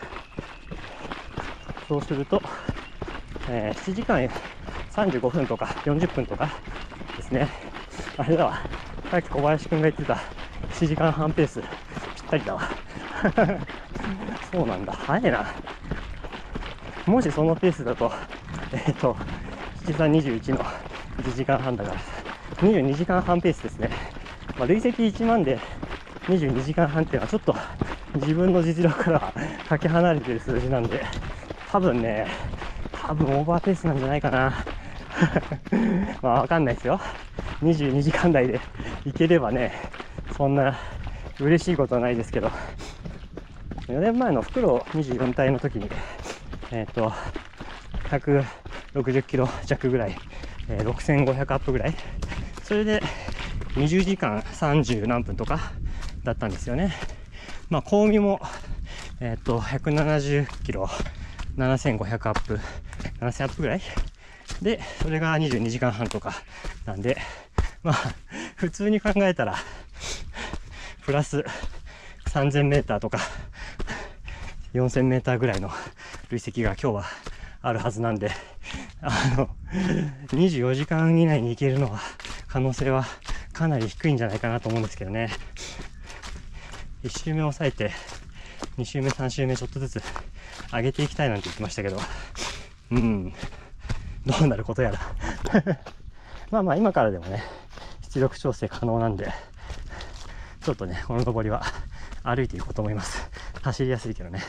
そうすると、えー、しちじかんさんじゅうごふんとかよんじゅっぷんとかですね。あれだわ、さっき小林くんが言ってたしちじかんはんペースぴったりだわ。 そうなんだ、早いな。もしそのペースだと、えっと、しちさんにじゅういちのいちじかんはんだから、にじゅうにじかんはんペースですね。まあ、累積いちまんでにじゅうにじかんはんっていうのはちょっと自分の実力からはかけ離れてる数字なんで、多分ね、多分オーバーペースなんじゃないかな。まあわかんないですよ。にじゅうにじかん台でいければね、そんな嬉しいことはないですけど、よねんまえのフクロウにじゅうよん体の時に、えっと、ひゃくろくじゅっキロ弱ぐらい、えー、ろくせんごひゃくアップぐらい、それでにじゅうじかんさんじゅうなんぷんとかだったんですよね。まあ、コウミも、えっと、ひゃくななじゅっキロ、ななせんごひゃくアップ、ななせんアップぐらいで、それがにじゅうにじかんはんとかなんで、まあ、普通に考えたら、プラスさんぜんメーターとか、よんせんメーターぐらいの累積が今日はあるはずなんで、あの、にじゅうよじかん以内に行けるのは、可能性はかなり低いんじゃないかなと思うんですけどね。いち周目を抑えて、に周目、さん周目ちょっとずつ上げていきたいなんて言ってましたけど、うん、どうなることやら。まあまあ今からでもね、出力調整可能なんで、ちょっとね、この登りは歩いていこうと思います。走りやすいけどね。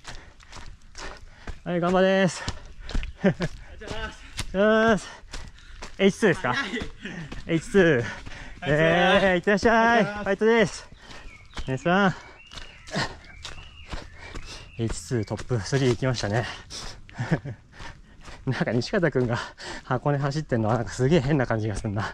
はい、頑張れーす。よーし。エイチツー ですか エイチツー。えー、いってらっしゃい。ファイトです。皆さん。エイチツー トップスリー行きましたね。なんか西方くんが箱根走ってんのはなんかすげえ変な感じがするな。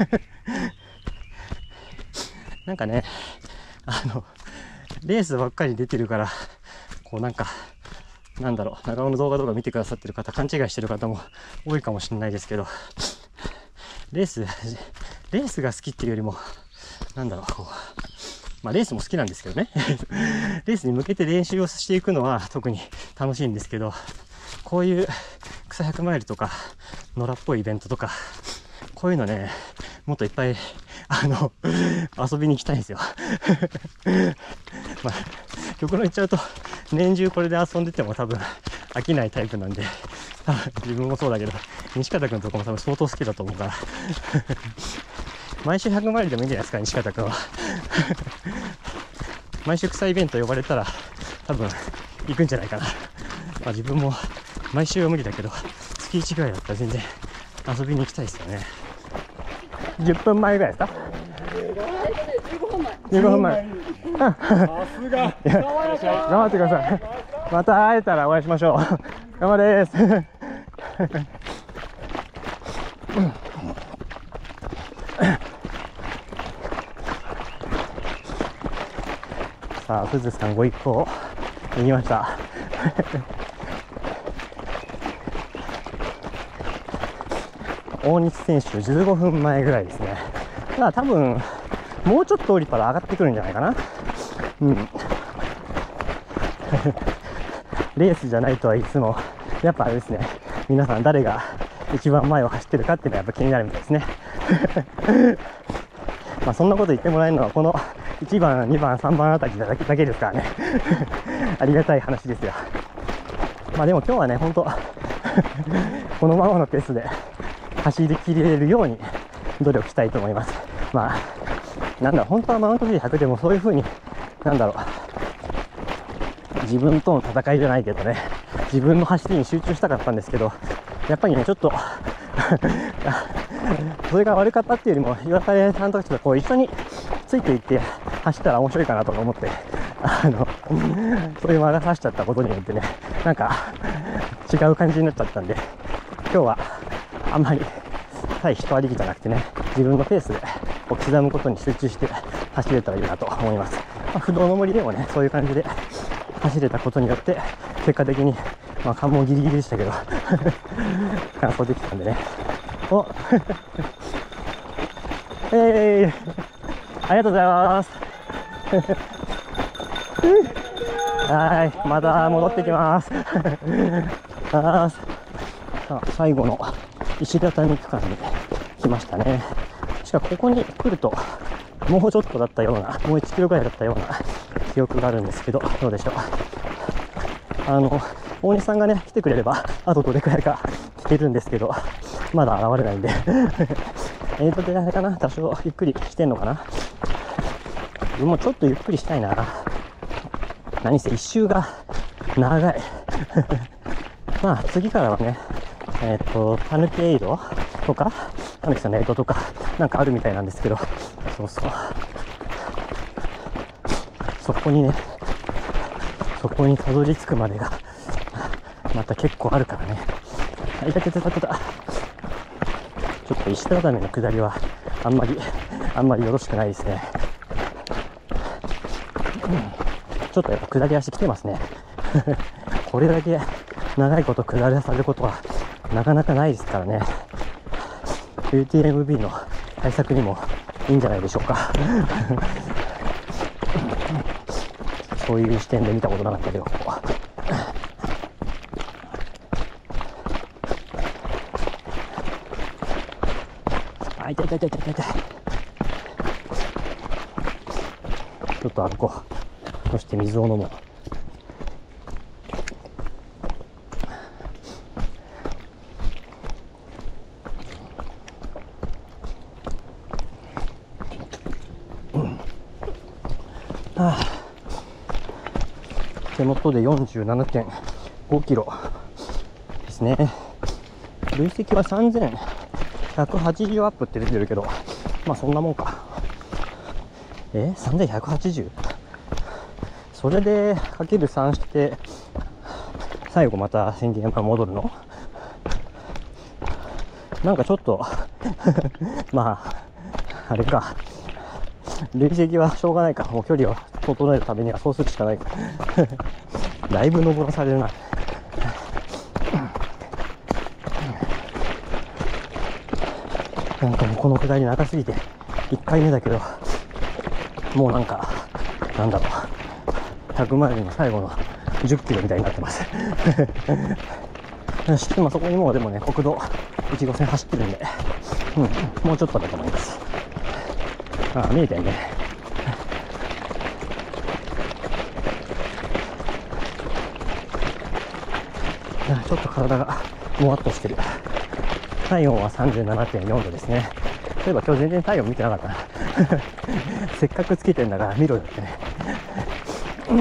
なんかね、あの、レースばっかり出てるから、こうなんか、なんだろう、長尾の動画とか見てくださってる方、勘違いしてる方も多いかもしれないですけど、レース、レースが好きっていうよりも、なんだろう、こう、まあレースも好きなんですけどね。レースに向けて練習をしていくのは特に楽しいんですけど、こういう草ひゃくマイルとか、野良っぽいイベントとか、こういうのね、もっといっぱい、あの、遊びに行きたいんですよ。まあ、極論言っちゃうと、年中これで遊んでても多分飽きないタイプなんで、多分自分もそうだけど、西方くんとかも多分相当好きだと思うから、毎週ひゃくマイルでもいいんじゃないですか、西方くんは。毎週草イベント呼ばれたら、多分行くんじゃないかな。まあ自分も毎週は無理だけど、月いちぐらいだったら全然遊びに行きたいですよね。じゅっぷんまえぐらいですか？じゅうごふんまえ。じゅうごふんまえ。さすが。頑張ってください。また会えたらお会いしましょう。頑張れーす。さあ、富士山ご一行行きました。大西選手じゅうごふんまえぐらいですね。だから多分もうちょっと降りたら上がってくるんじゃないかな。うん。レースじゃないとは言いつつも、やっぱあれですね。皆さん誰が一番前を走ってるかっていうのはやっぱ気になるみたいですね。まあそんなこと言ってもらえるのはこのいちばん、にばん、さんばんあたりだけだけですからね。ありがたい話ですよ。まあでも今日はね、本当このままのペースで走り切れるように努力したいと思います。まあ、なんだろう、本当はマウント富士ひゃくでもそういう風に、なんだろう、自分との戦いじゃないけどね、自分の走りに集中したかったんですけど、やっぱりね、ちょっと、それが悪かったっていうよりも、岩垂さんとかこう一緒についていって走ったら面白いかなとか思って、あの、そういう魔が差しちゃったことによってね、なんか違う感じになっちゃったんで、今日はあんまり対人ありきじゃなくてね、自分のペースでこう刻むことに集中して走れたらいいなと思います。まあ、不動の森でもね、そういう感じで走れたことによって、結果的に、まあ、関門ギリギリでしたけど、完走できたんでね。おえー、ありがとうございます。はい、また戻ってきます。あ最後の石畳区間に来ましたね。しかもここに来るともうちょっとだったような、もういちキロぐらいだったような記憶があるんですけど、どうでしょう。あの大西さんがね来てくれればあとどれくらいか聞けるんですけど、まだ現れないんでえーとであれかな、多少ゆっくりしてんのかな。もうちょっとゆっくりしたいな。何せ一周が長いまあ次からはね、えっ、ー、とたぬきエイドとかたぬきさんのエイドとかなんかあるみたいなんですけど、そうそうそこにねそこにたどり着くまでがまた結構あるからね。あ、いたたたたたた。ちょっと石畳の下りはあんまりあんまりよろしくないですね。うん、ちょっとやっぱ下り足来てますねこれだけ長いこと下りされることはなかなかないですからね。 ユーティーエムビー の対策にもいいんじゃないでしょうかそういう視点で見たことなかったけど、あ、痛い痛い痛い痛い痛い。ちょっと歩こう。そして水を飲もう。はあ、手元で よんじゅうななてんごキロですね。累積はさんぜんひゃくはちじゅうアップって出てるけど、まあそんなもんか。え さんぜんひゃくはちじゅう？ それでかけるさんして最後またせんげんまん戻るの？なんかちょっとまああれか、累積はしょうがないか。もう距離を整えるためにはそうするしかないかだいぶ登らされるな。なんかもうこの下り長すぎていっかいめだけど、もうなんかなんだろう、ひゃくマイルの最後のじゅっキロみたいになってますよし、今そこにもうでもね国道いちごうせん走ってるんで、うん、もうちょっとだと思います。ああ、見えたよね。ちょっと体がもわっとしてる。体温は さんじゅうななてんよんどですね。そういえば今日全然体温見てなかったなせっかくつけてんだから見ろよってね、うん、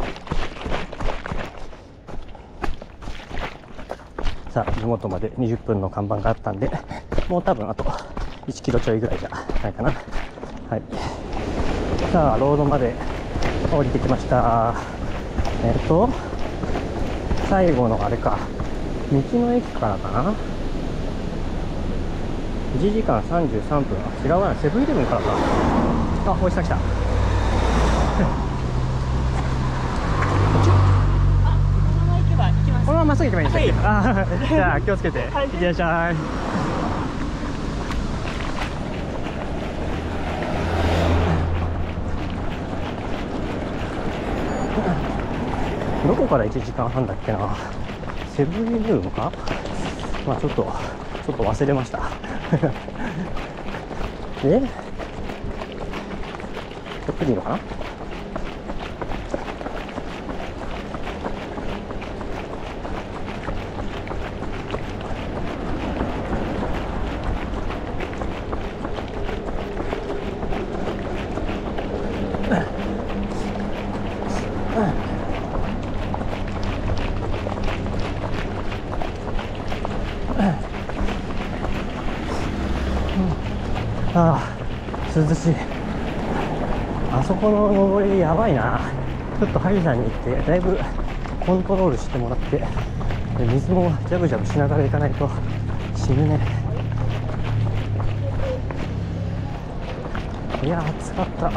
さあ、地元までにじゅっぷんの看板があったんで、もう多分あといちキロちょいぐらいじゃないかな。はい、さあロードまで降りてきました。えっと最後のあれか、道の駅からかな。いちじかんさんじゅうさんぷん、あ、違うな、セブンイレブンからか。あ、おいしさ来たこのまままっすぐ行けばいいんですか？はい、じゃあ気をつけて、はい、いってらっしゃい。どこからいちじかんはんだっけな。セブンイレブンか。まあちょっとちょっと忘れましたえ、こっちでいいのかな。ああ、涼しい。あそこの登りやばいな。ちょっとハイさんに行ってだいぶコントロールしてもらって、水もジャブジャブしながら行かないと死ぬね。いや暑かった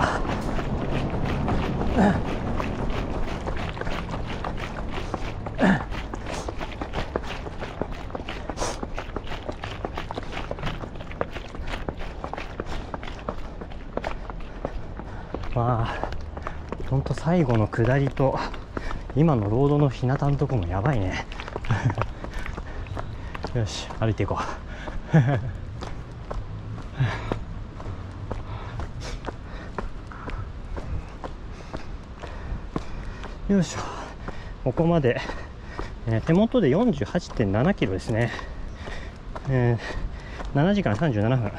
まあほんと最後の下りと今のロードの日向のとこもやばいねよし、歩いていこうよいしょ。ここまで、えー、手元で よんじゅうはちてんななキロですね。えー、ななじかんさんじゅうななふん。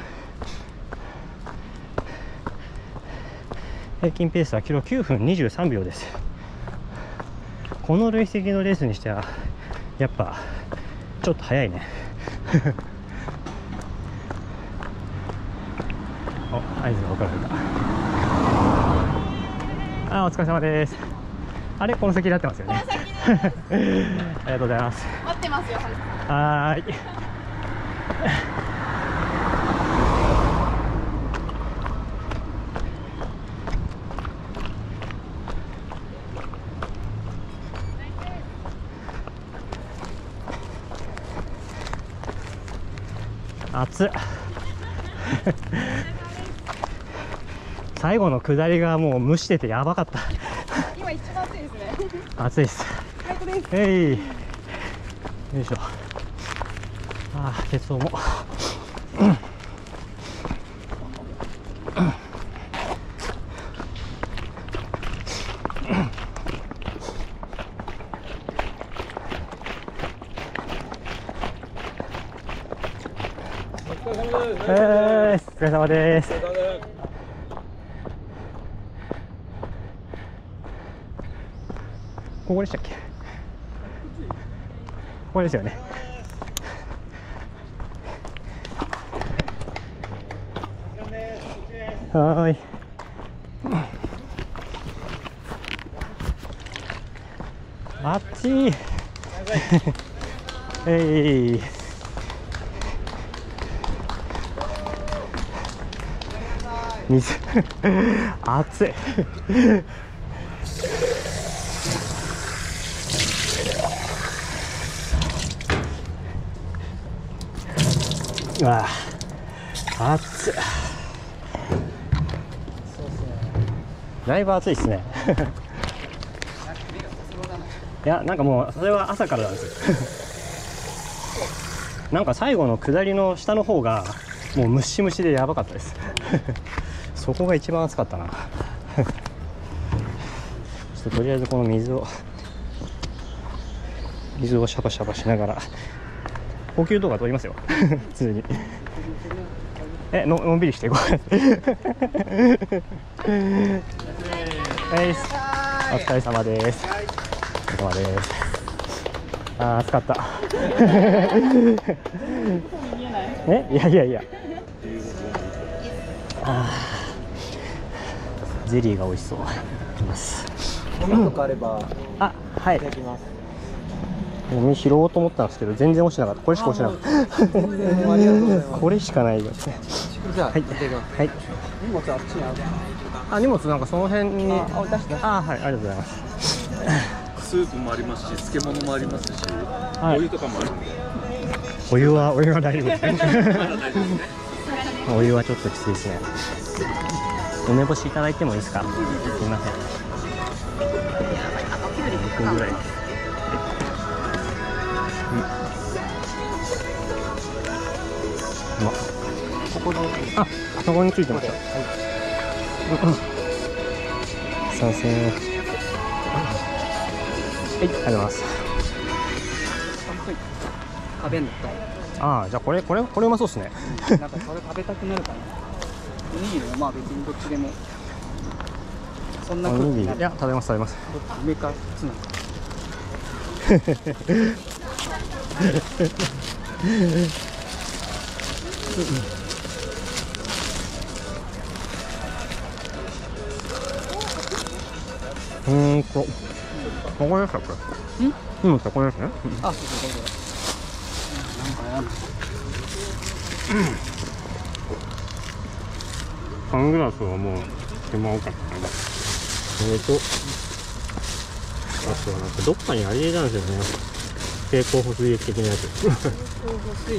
平均ペースはキロきゅうふんにじゅうさんびょうです。この累積のレースにしてはやっぱちょっと早いね。お、合図が分かられた。あ、お疲れ様です。あれ、この席になってますよね。ありがとうございます。 待ってますよ。 はーい。暑っ。最後の下りがもう蒸しててやばかった。 今一番暑いですね。 暑いです。 最高です。 えい、よいしょ。ああ、鉄道も、うんうん、えー、お疲れ様です。ここでしたっけ？ここですよね。はーい。暑い。えい。水暑い。うわあ、暑い。だいぶ暑いですね。いや、なんかもうそれは朝からなんですよ。なんか最後の下りの下の方がもうムシムシでやばかったです。そこが一番暑かったな。ちょっととりあえずこの水を水をシャバシャバしながら呼吸とか取りますよ。普通に。え、の, のんびりしていこう。はい、お疲れ様です。お疲れ様です。あー、暑かった。え、いやいやいや。あー、ゼリーが美味しそう。いきます。 このとかあれば、 あ、はい。 いただきます。 ゴミ拾おうと思ったんですけど全然落ちなかった。これしか落ちなかった。 ありがとうございます。 これしかないよね。 じゃあ、 はい、 いただきます。 はい。 荷物あっちにある。 あ、荷物なんかその辺に。 あ、出して。 あ、はい、ありがとうございます。 スープもありますし、漬物もありますし、 はい、 お湯とかもあるんで。 お湯は、お湯は大丈夫です。お湯はちょっときついですね。梅干しいただいてもいいですか？すみません。ごふんぐらい。ここで、あ、そこについてました。はい。参戦。はい、ありがとうございます。 食べんのかい。 ああ、じゃあこれこれこれうまそうですね。 なんかそれ食べたくなるかな。おにぎりはまあ別にどっちでも。そんな空気になる。 いや、食べます食べます。 上かツナ。 うーんと、ここですかこれ。ん？うん、ここですね。 あ、そうそうそう。なんかやな。 サングラスはもう手間多かったかな。それと、あとはなんかどっかにあり入れたんですよね。経口補水液的なやつ。 経口補水液。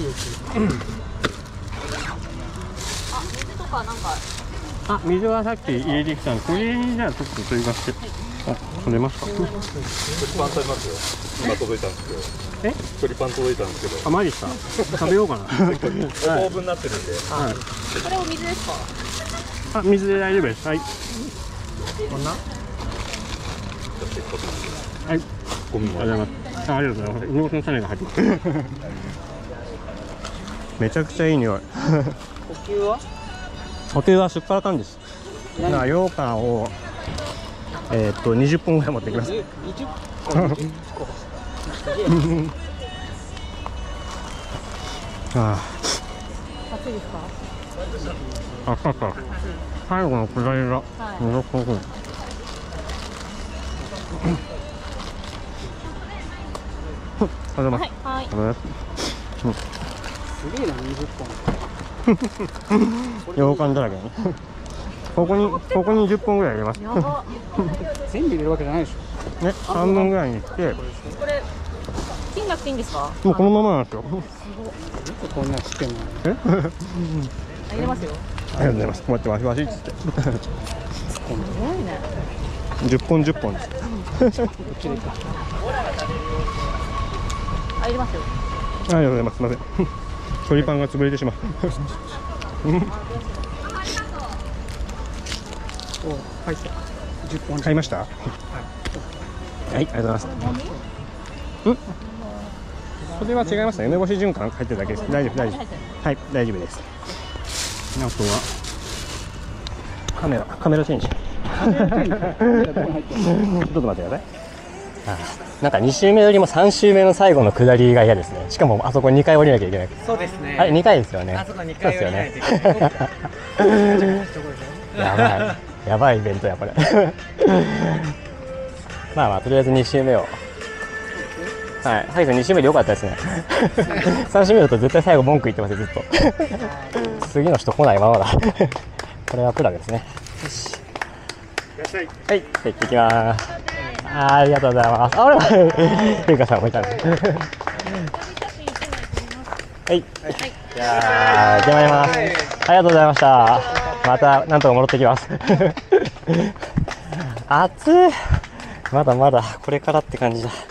あ、水とかなんか。 あ、水はさっき入れてきたんで、これにじゃあちょっと追加して。あ、取れますか。 鶏パン食べますよ。今届いたんですけど。 え？ 鶏パン届いたんですけど。 あ、マジですか。食べようかな。 オーブンになってるんで。 はい。 これお水ですか？ あ、水で大丈夫です。はい。こんな？ はい、ゴミもありがとうございます。あ、ありがとうございます。妹の種が入ってます。めちゃくちゃいい匂い。 呼吸はお手は出荷感じです。だから羊羹をえー、っとにじゅっぽんぐらい持ってきます。 にじゅっこあ暑いですか？ あ、あったか。最後の下りがものすごく。ありがとうございます。 はい。 ありがとうございます。 すげえな、にじゅっぽん。 羊羹だらけに。ここにここにじゅっぽんぐらい入れます。 やば。 全部入れるわけじゃないでしょ。 ね、半分ぐらいにして、 これ金額っていいんですか？ もうこのままなんですよ。 よくこんなん知ってんの。 え？ あ、入れますよ。 ありがとうございます。待ってわしわしっつって。 すごいね。 じゅっぽんじゅっぽんです。 こっちでいいか。 あ、入れますよ。 ありがとうございます。すみません。鶏パンが潰れてしまう。 お、入った。じゅっぽん。 買いました。はい、ありがとうございます。ん？それは違いますね。梅干し循環入ってるだけです。大丈夫、大丈夫。はい、大丈夫です。あとはカメラ、カメラチェンジ。ちょっと待ってください。ああ、なんかに周目よりもさん周目の最後の下りが嫌ですね。しかもあそこにかい降りなきゃいけない。 そうですね。 あれにかいですよね。 あそこにかい降りないといけない。 やばい、やばいイベントやこれ。まあまあとりあえずに周目を。はい、萩さんに周目で良かったですね。さん周目だと絶対最後文句言ってますよずっと。次の人来ないままだ。これはプラグですね。よし。はい、行ってきます。あ、ありがとうございます。あれ、ゆうかさんもいたんです。はい、じゃあ決まります。ありがとうございました。またなんとか戻ってきます。暑い。まだまだこれからって感じだ。